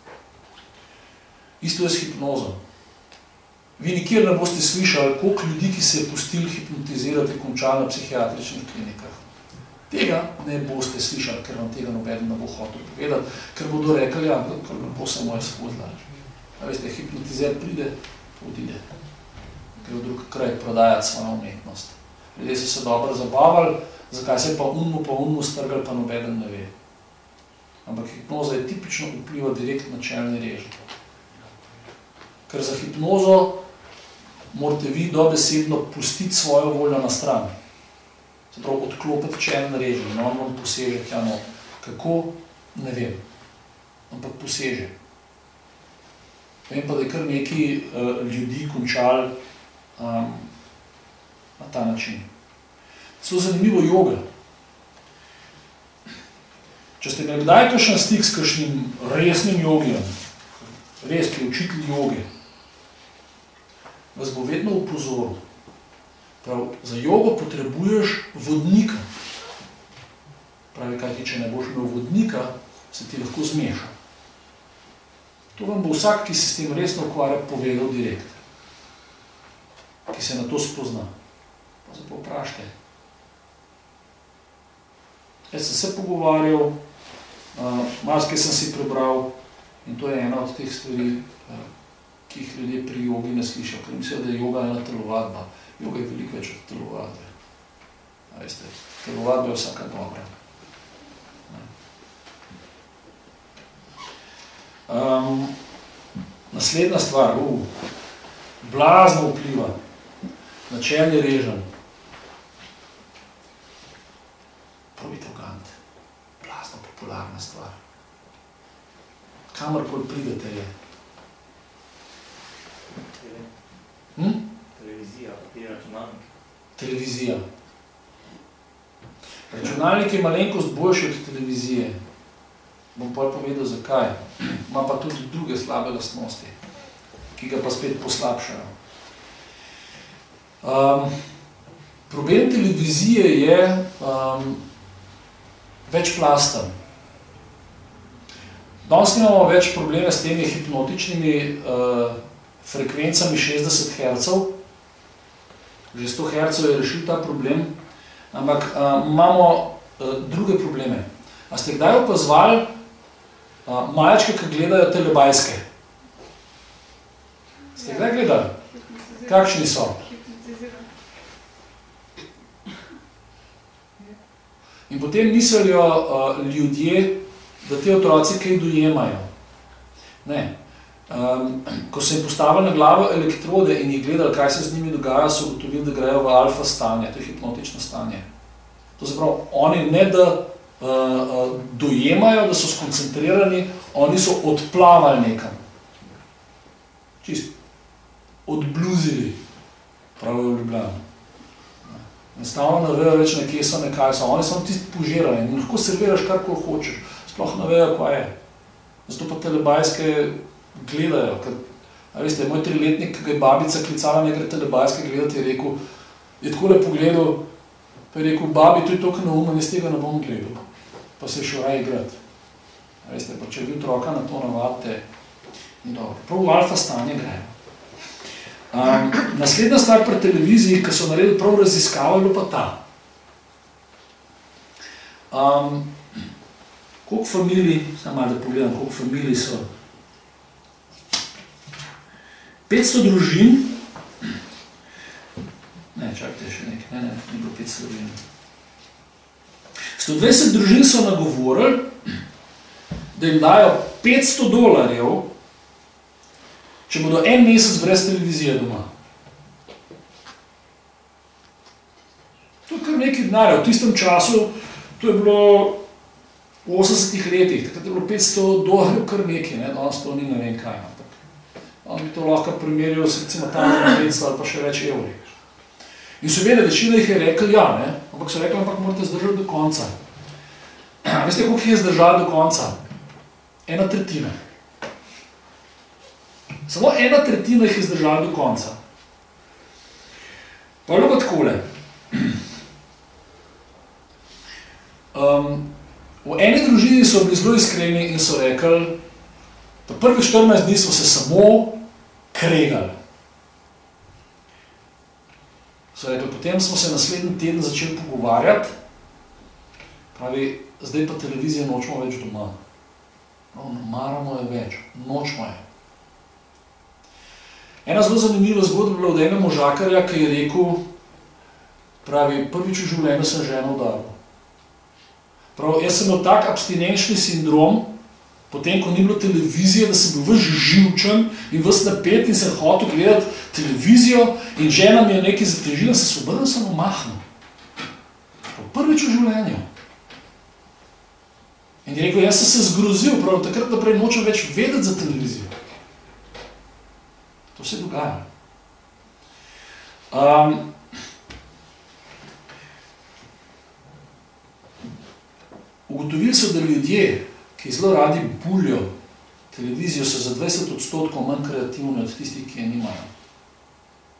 Isto je s hipnozo. Vi nikjer ne boste slišali, koliko ljudi, ki se je pustili hipnotizirati, končali na psihiatričnih klinikah. Tega ne boste slišali, ker vam tega nobeden ne bo hotel povedati, ker bodo rekli, ja, bo se moje spodla. A veste, hipnotizer pride, odide. Ker v drug kraj prodajati svojo umetnost. Ljudje so se dobro zabavali, zakaj se pa unmu strgali, pa nobeden ne ve. Ampak hipnoza je tipično vpliva direkt na čelni reženj. Ker za hipnozo morate vi dobesedno pustiti svojo voljo na stran. Se pravi, odklopiti čelni reženj, in on vam poseže tja not. Kako? Ne vem. Ampak poseže. Vem pa, da je kar neki ljudi končali na ta način. So zanimivo joga. Če ste imeli kdaj kakšen stik s kakšnim resnim jogijem, res, ki je učitelj joge, vas bo vedno upozoril. Prav, za jogo potrebuješ vodnika. Pravi, kaj ti, če ne boš imel vodnika, se ti lahko zmeša. To vam bo vsak, ki se s tem resno ukvarja, povedal direkt. Ki se na to spozna. Pa se pa vprašajte. Jaz sem se pogovarjal, marsikaj sem si prebral in to je ena od teh stvari, ki jih ljudje pri jogi ne slišajo, ker mislijo, da je joga ena telovadba. Joga je veliko več od telovadbe. Veste, telovadba je vsaka dobra. Naslednja stvar, blazno vpliva, načelni režen, Provitogant, blazno popularna stvar. Kamorkoli pridete je. Televizija, računalnik. Televizija. Računalnik je malenkost boljši od televizije. Bom pol povedal, zakaj. Ima pa tudi druge slabe lastnosti, ki ga pa spet poslabšajo. Problem televizije je večplasten. Danes imamo več probleme s temi hipnotičnimi frekvencami 60 Hz. Že 100 Hz je rešil ta problem, ampak imamo druge probleme. A ste kdaj opazovali malčke, ki gledajo telebajske? Ste kdaj gledali? Kakšni so? In potem mislijo ljudje, da te otroci kaj dojemajo. Ne. Ko se jim postavili na glavo elektrode in jih gledali, kaj se z njimi dogaja, so ugotovili, da grejo v alfa stanje, to je hipnotično stanje. To se pravi, oni ne da dojemajo, da so skoncentrirani, oni so odplavali nekam. Čist odbluzili, pravijo v Ljubljani. Enostavno ne vejo več nekje so, nekaj so. Oni so tisti požirani in lahko serviraš karkoli hočeš. Sploh ne vejo, kaj je. Zato pa telebajske gledajo. Ker, veste, moj 3-letnik, ki ga je babica klicala, ne gre telebajske gledati, je rekel, je takole pogledal, pa je rekel, babi, to je toliko neumno, jaz tega ne bom gledal. Pa se je šel raj igrati. Veste, pa če vi otroka na to navadite, ni dobro. Prav v alfa stanje grejo. Naslednja stvar pri televiziji, ki so naredili prav raziskavo, je bilo pa ta. Koliko familij, samo malo da pogledam, koliko familij so. 500 družin, ne, čakajte še nekaj, ne, ni bilo 500 družin. 120 družin so nagovorili, da jim dajo $500, če bodo en mesec brez televizije doma. To je kar nekaj denarja. V tistem času, to je bilo v 80-ih letih, takrat je bilo $500 kar nekaj, ne? Danes to ni ne vem kaj. On bi to lahko primerjal s recimo tam na 500 ali pa še več evri. In seveda, večina jih je rekel ja, ne? Ampak so rekli, ampak morate zdržati do konca. Veste, koliko jih je zdržati do konca? 1/3. Samo 1/3 jih je zdržala do konca. Pa je bilo pa takole. V eni družini so bili zelo iskreni in so rekli, da prvih 14 dni smo se samo kregali. So rekli, potem smo se naslednji teden začeli pogovarjati, pravi, zdaj pa televizije nočemo več doma. No, maramo je več, nočemo je. Ena zelo zanimiva zgodba bila od enega možakarja, ki je rekel, pravi, prvič v življenju sem ženo udaril. Prav, jaz sem imel tak abstinenčni sindrom, potem, ko ni bilo televizije, da sem bil ves živčen in ves napet in sem hotel gledati televizijo in žena mi je nekaj zatežila, se obrnil, sem omahnil. Prvič v življenju. In je rekel, jaz sem se zgrozil, prav, takrat naprej nočem več vedeti za televizijo. To se dogaja. Ugotovili so, da ljudje, ki zelo radi buljo televizijo, so za 20% manj kreativni od tistih, ki je nimajo.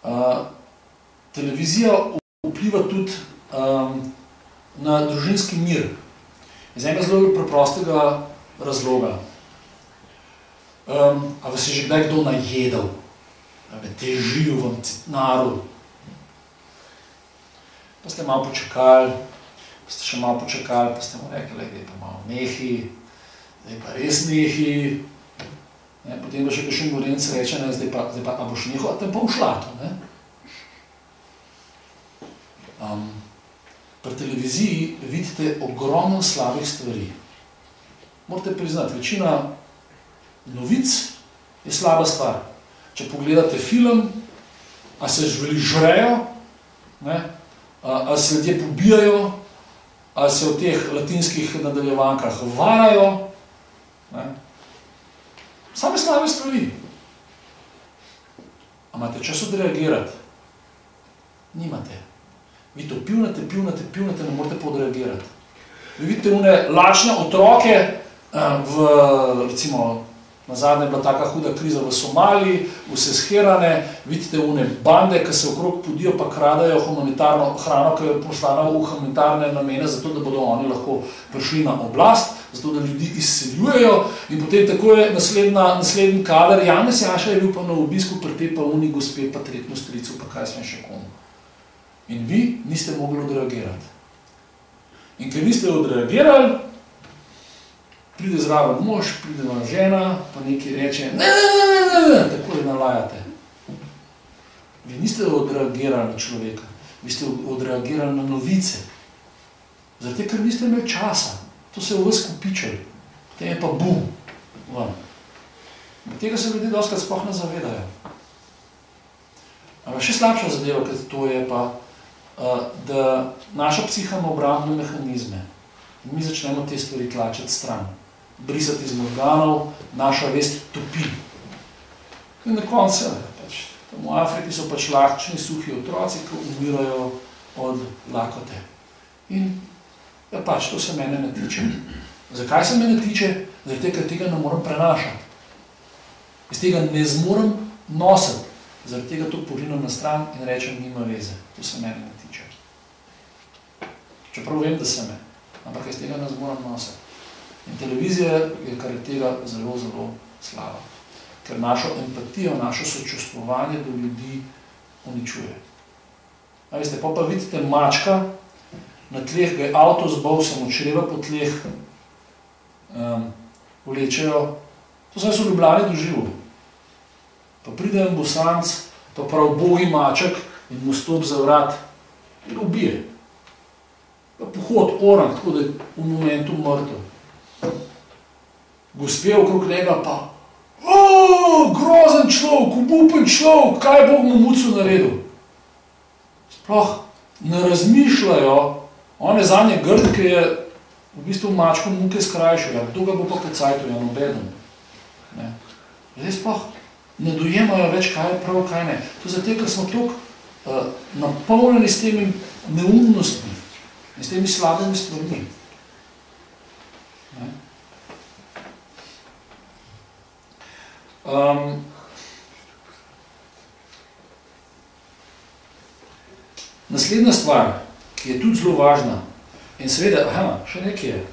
Televizija vpliva tudi na družinski mir. Iz enega zelo preprostega razloga. A vas je že kdaj kdo najedel? A me težijo vam citnaru? Pa ste malo počakali, pa ste še malo počakali, pa ste mu rekli, da je pa malo nehi, da je pa res nehi. Potem pa še kakšen gorenc reče, zdaj pa a boš nehal, a te pa ušlato. Pri televiziji vidite ogromno slabih stvari. Morate priznati, večina novic je slaba stvar. Če pogledate film, a se živeli žrejo, a se ljudje pobijajo, a se v teh latinskih nadaljevankah varajo. Same slabe stvari. A imate čas odreagirati? Nimate. Vi to pivnate, ne morete pa odreagirati. Vi vidite une lačne otroke, recimo, nazadnje je bila taka huda kriza v Somaliji, vse sherane, vidite une bande, ki se okrog podijo, pa kradajo humanitarno hrano, ki je poslana v humanitarne namene, zato da bodo oni lahko prišli na oblast, zato da ljudi izseljujejo in potem tako je naslednji kader, Janez Janša je bil pa na obisku pri tej pa uni gospe, pa tretno stricu, pa kaj sem še komu. In vi niste mogli odreagirati. In ker niste odreagirali, pride zraven mož, pride vam žena, pa nekaj reče, ne, tako je nalajate. Vi niste odreagirali na človeka, vi ste odreagirali na novice. Zato, ker niste imeli časa, to se je v vas kupičali, potem je pa bum, vam. Tega se ljudje dostakrat sploh ne zavedajo. Ampak še slabša zadeva, ker to je pa, da naša psiha ima obrambne mehanizme. Mi začnemo te stvari tlačiti stran, brisati iz možganov, naša vest topi. In na koncu, tam v Afriki so pač lačni, suhi otroci, ki umirajo od lakote. In ja pač, to se mene ne tiče. Zakaj se me ne tiče? Zato, ker tega ne moram prenašati. Iz tega ne zmorem nositi. Zaradi tega to porinem na stran in rečem, nima veze. To se mene ne tiče. Čeprav vem, da se me. Ampak iz tega ne zmorem nositi. In televizija je kar tega zelo, zelo slaba. Ker našo empatijo, našo sočustvovanje do ljudi uničuje. A veste, pa vidite mačka, na tleh ga je avto zbol, se mu čreva po tleh vlečejo. To sem jaz v Ljubljani doživel. Pa pride en Bosanc, pa prav bogi maček in mu stop za vrat in ga ubije. Pa pohod orang, tako da je v momentu mrtev. Gospe okrog njega pa, grozen človek, obupen človek, kaj je Bog mu mucu naredil? Sploh ne razmišljajo, on je zanje grd, ki je v bistvu mačko muke skrajšal, ja, kdo ga bo pa pecajto, ja, nobeden. Zdaj sploh ne dojemajo več, kaj je prav, kaj ne. To zato, ker smo toliko napolnjeni s temi neumnostmi in s temi slabimi stvarmi. Naslednja stvar, ki je tudi zelo važna, in seveda, še nekaj je.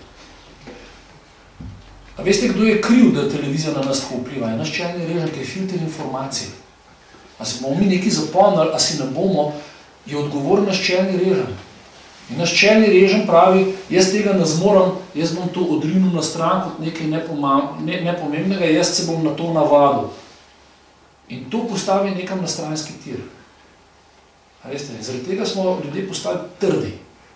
A veste, kdo je kriv, da televizija na nas tako vpliva? Je naš čelni režim, ki je filter informacij. A se bomo mi nekaj zapomnili, a si ne bomo, je odgovoren naš čelni režim. In naš čelni režim pravi, jaz tega ne zmorem, jaz bom to odrinil na stran kot nekaj nepomembnega, jaz se bom na to navadil. In to postavi nekam na stranski tir. A veste, zaradi tega smo ljudje postali trdi.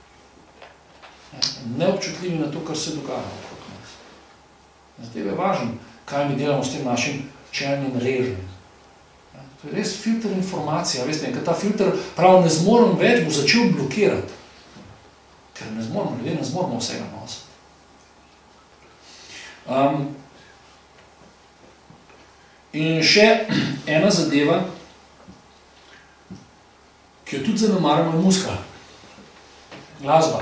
Neobčutljivi na to, kar se dogaja. Zato je važno, kaj mi delamo s tem našim čelnim režim. To je res filter informacije. Veste, in kad ta filter prav ne zmorem več, bo začel blokirati. Ker ne zmoremo, ljudje ne zmoremo vsega nositi. In še ena zadeva, ki jo tudi zanemarjamo, je muzika. Glasba.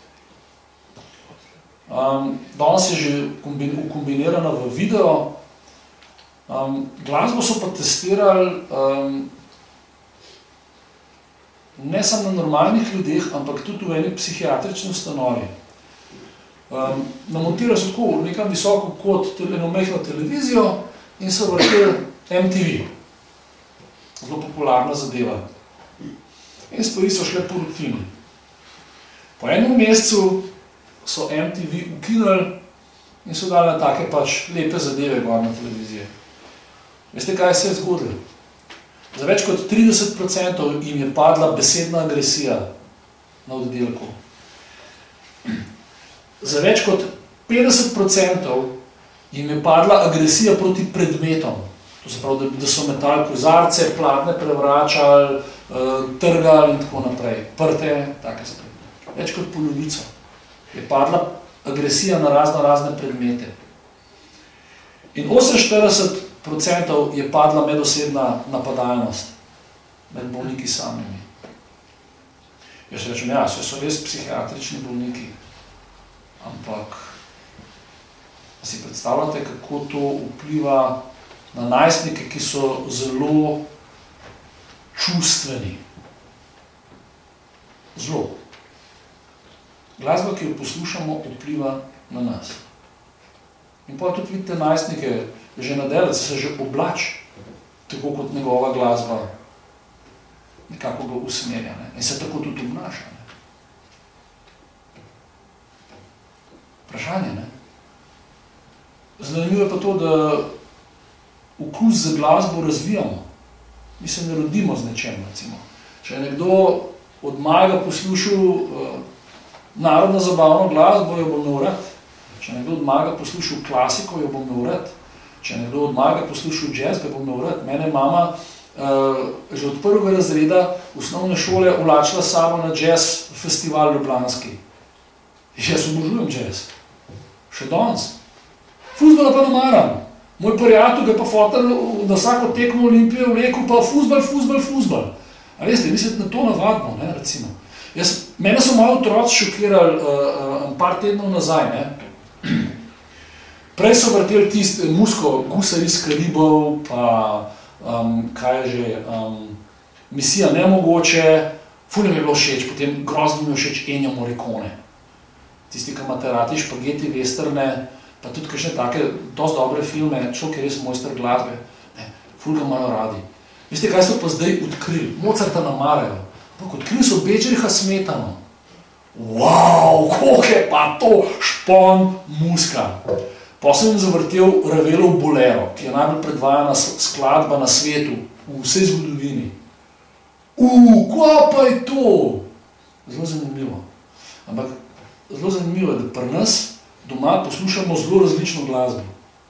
Danes je že kombinirana v video. Glasbo so pa testirali ne samo na normalnih ljudeh, ampak tudi v eni psihiatrični ustanovi. Namontirajo se tako v nekam visoko kot eno majhno televizijo in so vrteli MTV. Zelo popularna zadeva. In stvari so šle po rutini. Po enem mesecu so MTV ukinili in so dali na take pač lepe zadeve gor na televizije. Veste, kaj se je zgodilo? Za več kot 30% jim je padla besedna agresija na oddelku. Za več kot 50% jim je padla agresija proti predmetom. To se pravi, da so metali kozarce, platne prevračali, trgali in tako naprej. Prte, take stvari. Več kot polovico je padla agresija na razne predmete. In 48% je padla medosebna napadalnost med bolniki samimi. Jaz rečem, ja, so res psihiatrični bolniki, ampak si predstavljate, kako to vpliva na najstnike, ki so zelo čustveni. Zelo. Glasba, ki jo poslušamo, vpliva na nas. In pa tudi vidite najstnike, že na delec se že oblači, tako kot njegova glasba nekako ga usmerja, ne? In se tako tudi obnaša. Ne? Vprašanje, ne? Zanimivo je pa to, da okus za glasbo razvijamo. Mi se ne rodimo z nečem, recimo. Če je nekdo od malega poslušal narodno zabavno glasbo, jo bo imel rad. Če nekdo od malega poslušal klasiko, jo bo imel rad. Če nekdo od malega poslušal jazz, ga bo imel rad. Mene mama že od prvega razreda osnovne šole vlačila sabo na jazz festival ljubljanski. Jaz obožujem jazz. Še danes. Fuzbala pa ne maram. Moj prijatelj ga pa fotel na vsako tekmo Olimpije vlekel pa fuzbal. A veste, mislim, na to navadno, ne, recimo. Mene so malo otroci šokirali par tednov nazaj, ne. Prej so vrteli tist musko Gusar iz Karibov, pa kaj je že, Misija nemogoče, ful mi je bilo všeč, potem grozno mi je všeč Ennio Morricone. Tisti, ki imate radi špageti, westerne, pa tudi kakšne take dosti dobre filme, človek je res mojster glasbe, ne, ful ga imajo radi. Veste, kaj so pa zdaj odkrili? Mozarta namarajo. Ampak odkrili so Bedžriha Smetano. Wow, koliko je pa to špon muska. Pa sem zavrtel Ravelov Bolero, ki je najbolj predvajana skladba na svetu, v vsej zgodovini. Kaj pa je to? Zelo zanimivo. Ampak zelo zanimivo je, da pri nas doma poslušamo zelo različno glasbo.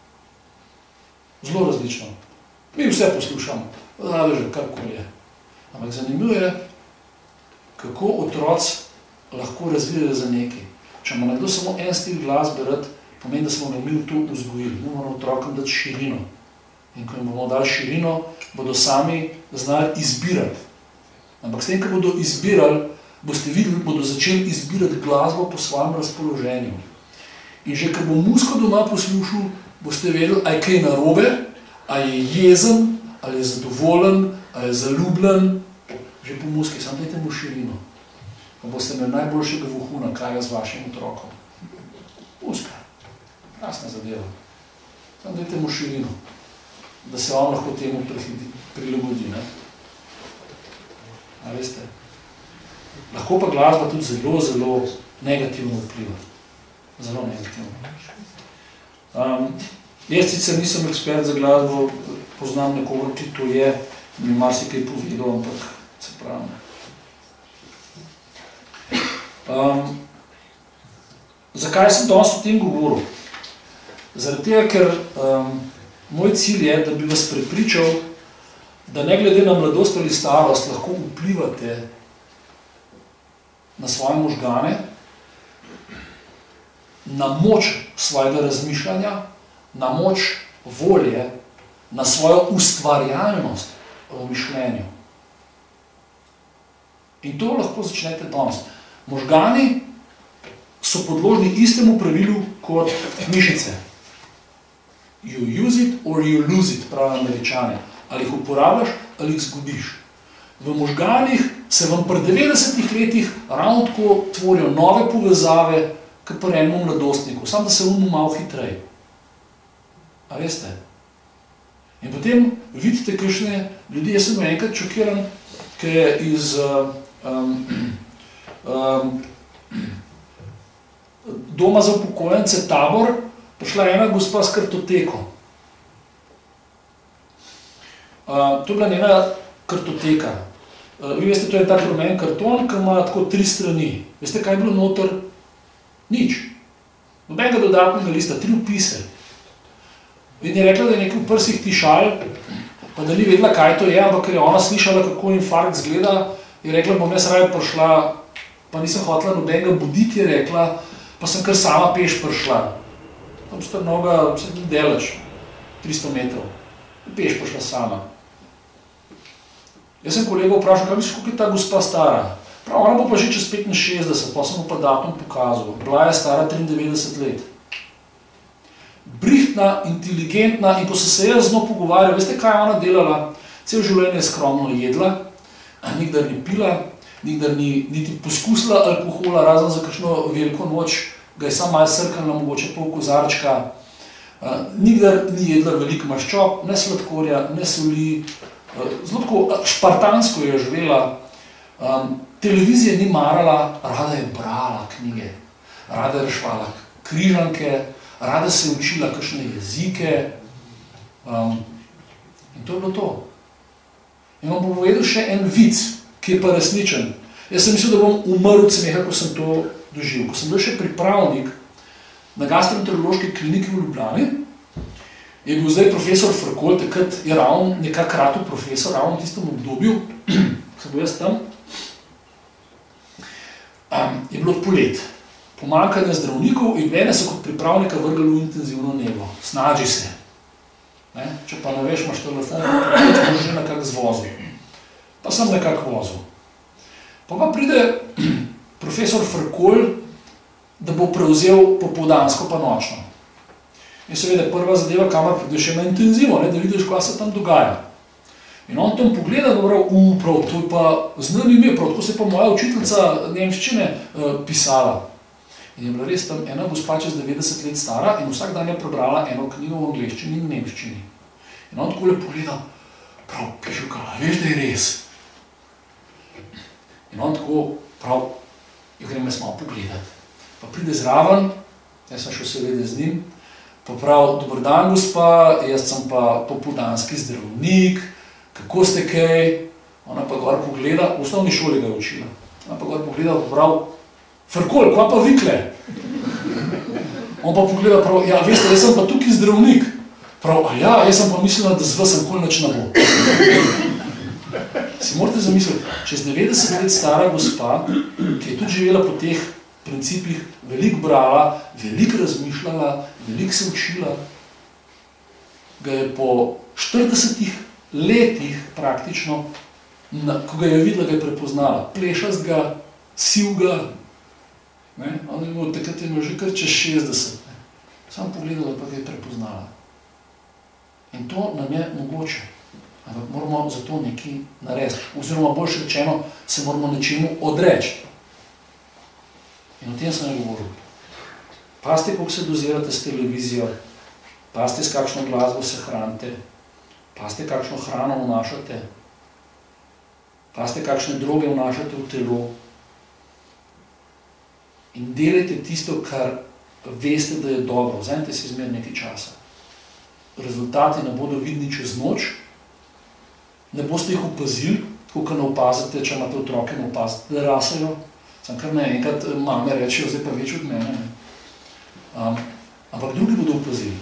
Zelo različno. Mi vse poslušamo, že karkoli je. Ampak zanimivo je, kako otroci lahko razvijajo za nekaj. Če ima nekdo samo en stil glasbe rad, pomeni, da smo ga mi v to vzgojili. Mi moramo otrokom dati širino. In ko jim bomo dali širino, bodo sami znali izbirati. Ampak s tem, ko bodo izbirali, boste videli, bodo začeli izbirati glasbo po svojem razpoloženju. In že, ko bo musko doma poslušal, boste vedeli, a je kaj narobe, a je jezen, ali je zadovoljen, ali je zaljubljen. Že po muski, samo dajte mu širino. Pa boste imeli najboljšega vohuna, kaj je z vašim otrokom. Muska. Krasna zadeva. Samo dajte mu širino, da se on lahko temu prilagodi. Ne? A veste? Lahko pa glasba tudi zelo, zelo negativno vpliva. Zelo negativno. Jaz sicer nisem ekspert za glasbo, poznam nekoga, ki to je, mi marsikaj povedal, ampak se pravi. Zakaj sem danes o tem govoril? Zaradi tega, ker moj cilj je, da bi vas prepričal, da ne glede na mladost ali starost lahko vplivate na svoje možgane, na moč svojega razmišljanja, na moč volje, na svojo ustvarjalnost v mišljenju. In to lahko začnete danes. Možgani so podložni istemu pravilu kot mišice. You use it or you lose it, pravijo Američani. Ali jih uporabljaš, ali jih zgubiš. V možganih se vam pri 90 letih ravno tako tvorijo nove povezave, kot pri enemu mladostniku, samo da se malo hitreje. A veste? In potem vidite, kakšne ljudi, jaz sem bil enkrat šokiran, ki je iz doma za upokojence Tabor prišla ena gospa s kartoteko. To je bila njena kartoteka. Vi veste, to je tak rumen karton, ki ima tako 3 strani. Veste, kaj je bilo noter? Nič. Nobenega dodatnega lista, 3 opise. In je rekla, da je nekaj v prsih tišal, pa da ni vedela, kaj to je, ampak ker je ona slišala, kako infarkt zgleda, je rekla, bom jaz raje prišla, pa nisem hotela nobenega buditi, je rekla, pa sem kar sama peš prišla. Tam sta mnoga, vse deleč, 300 metrov. Peš prišla sama. Jaz sem kolega vprašal, kaj misliš, koliko je ta gospa stara? Prav, ona bo pa že čez 65, pa sem mu pa datum pokazal. Bila je stara 93 let. Brihtna, inteligentna, in ko so se jaz z njo pogovarjal, veste, kaj je ona delala? Cel življenje je skromno jedla, nikdar ni pila, nikdar ni niti poskusila alkohola, razen za kakšno veliko noč, ga je samo malo srkala, mogoče pol kozarčka. Nikdar ni jedla veliko maščob, ne sladkorja, ne soli, zelo tako špartansko je živela. Televizije ni marala, rada je brala knjige, rada je rešvala križanke, rada se je učila kakšne jezike, in to je bilo to. In vam bom povedal še en vic, ki je pa resničen. Jaz sem mislil, da bom umrl od smeha, ko sem to doživel. Ko sem bil še pripravnik na gastroenterološki kliniki v Ljubljani, je bil zdaj profesor Frkol, takrat je ravno nekak ratu profesor, ravno v tistem obdobju, ko sem bil jaz tam, je bilo polet. Pomanjkanje zdravnikov in mene so kot pripravnika vrgli v intenzivno nego. Snaži se. Ne? Če pa ne veš, imaš telefon, pa boš že nekako zvozil. Pa sem nekako vozil. Pa pride profesor Frkol, da bo prevzel popoldansko pa nočno. In seveda prva zadeva, kamor prideš na intenzivo, da vidiš, kaj se tam dogaja. In on tam pogleda, da prav, to je pa znan ime, prav, tako se pa moja učiteljica nemščine pisala. In je bila res tam ena gospa čez 90 let stara in vsak dan je prebrala eno knjigo v angleščini in nemščini. In on takole pogleda, prav, pišuka, veš, da je res. In on tako, prav, jo grem jaz malo pogledati. Pa pride zraven, jaz sem šel seveda z njim, pa prav, dober dan, gospa, jaz sem pa popoldanski zdravnik, kako ste kaj? Ona pa gor pogleda, v osnovni šoli ga je učila. Ona pa gor pogleda, pa prav, Frkol, kva pa vikle? On pa pogleda prav, ja, veste, jaz sem pa tukaj zdravnik. Prav, a ja, jaz sem pa mislila, da z vas nikoli nič ne bo. Si morate zamisliti, čez 90 let stara gospa, ki je tudi živela po teh principih, veliko brala, veliko razmišljala, veliko se učila, ga je po 40 letih praktično, ko ga je videla, ga je prepoznala, plešast ga, siv ga, on je imel, takrat je imel že kar čez 60, samo pogledala, pa ga je prepoznala. In to nam je mogoče, ampak moramo za to nekaj narediti, oziroma boljše rečeno, se moramo nečemu odreči. In o tem sem govoril. Pazite, koliko se dozirate s televizijo, pazite, s kakšno glasbo se hranite, pazite, kakšno hrano vnašate, pazite, kakšne droge vnašate v telo in delajte tisto, kar veste, da je dobro. Vzemite si zmer nekaj časa. Rezultati ne bodo vidni čez noč, ne boste jih opazili, tako kar ne opazite, če imate otroke, ne opazite, da rasajo. Sam kar naenkrat mame rečejo, zdaj pa več od mene. Ampak drugi bodo opazili.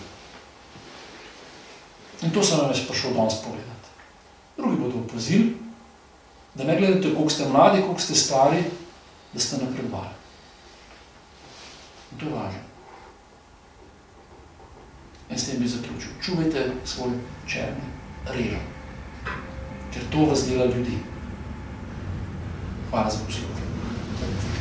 In to sem vam jaz prišel danes povedati. Drugi bodo opazili, da ne gledate, koliko ste mladi, koliko ste stari, da ste napredovali. In to je važno. In s tem bi zaključil. Čuvajte svoj černi režim, ker to vas dela ljudi. Hvala za poslušanje.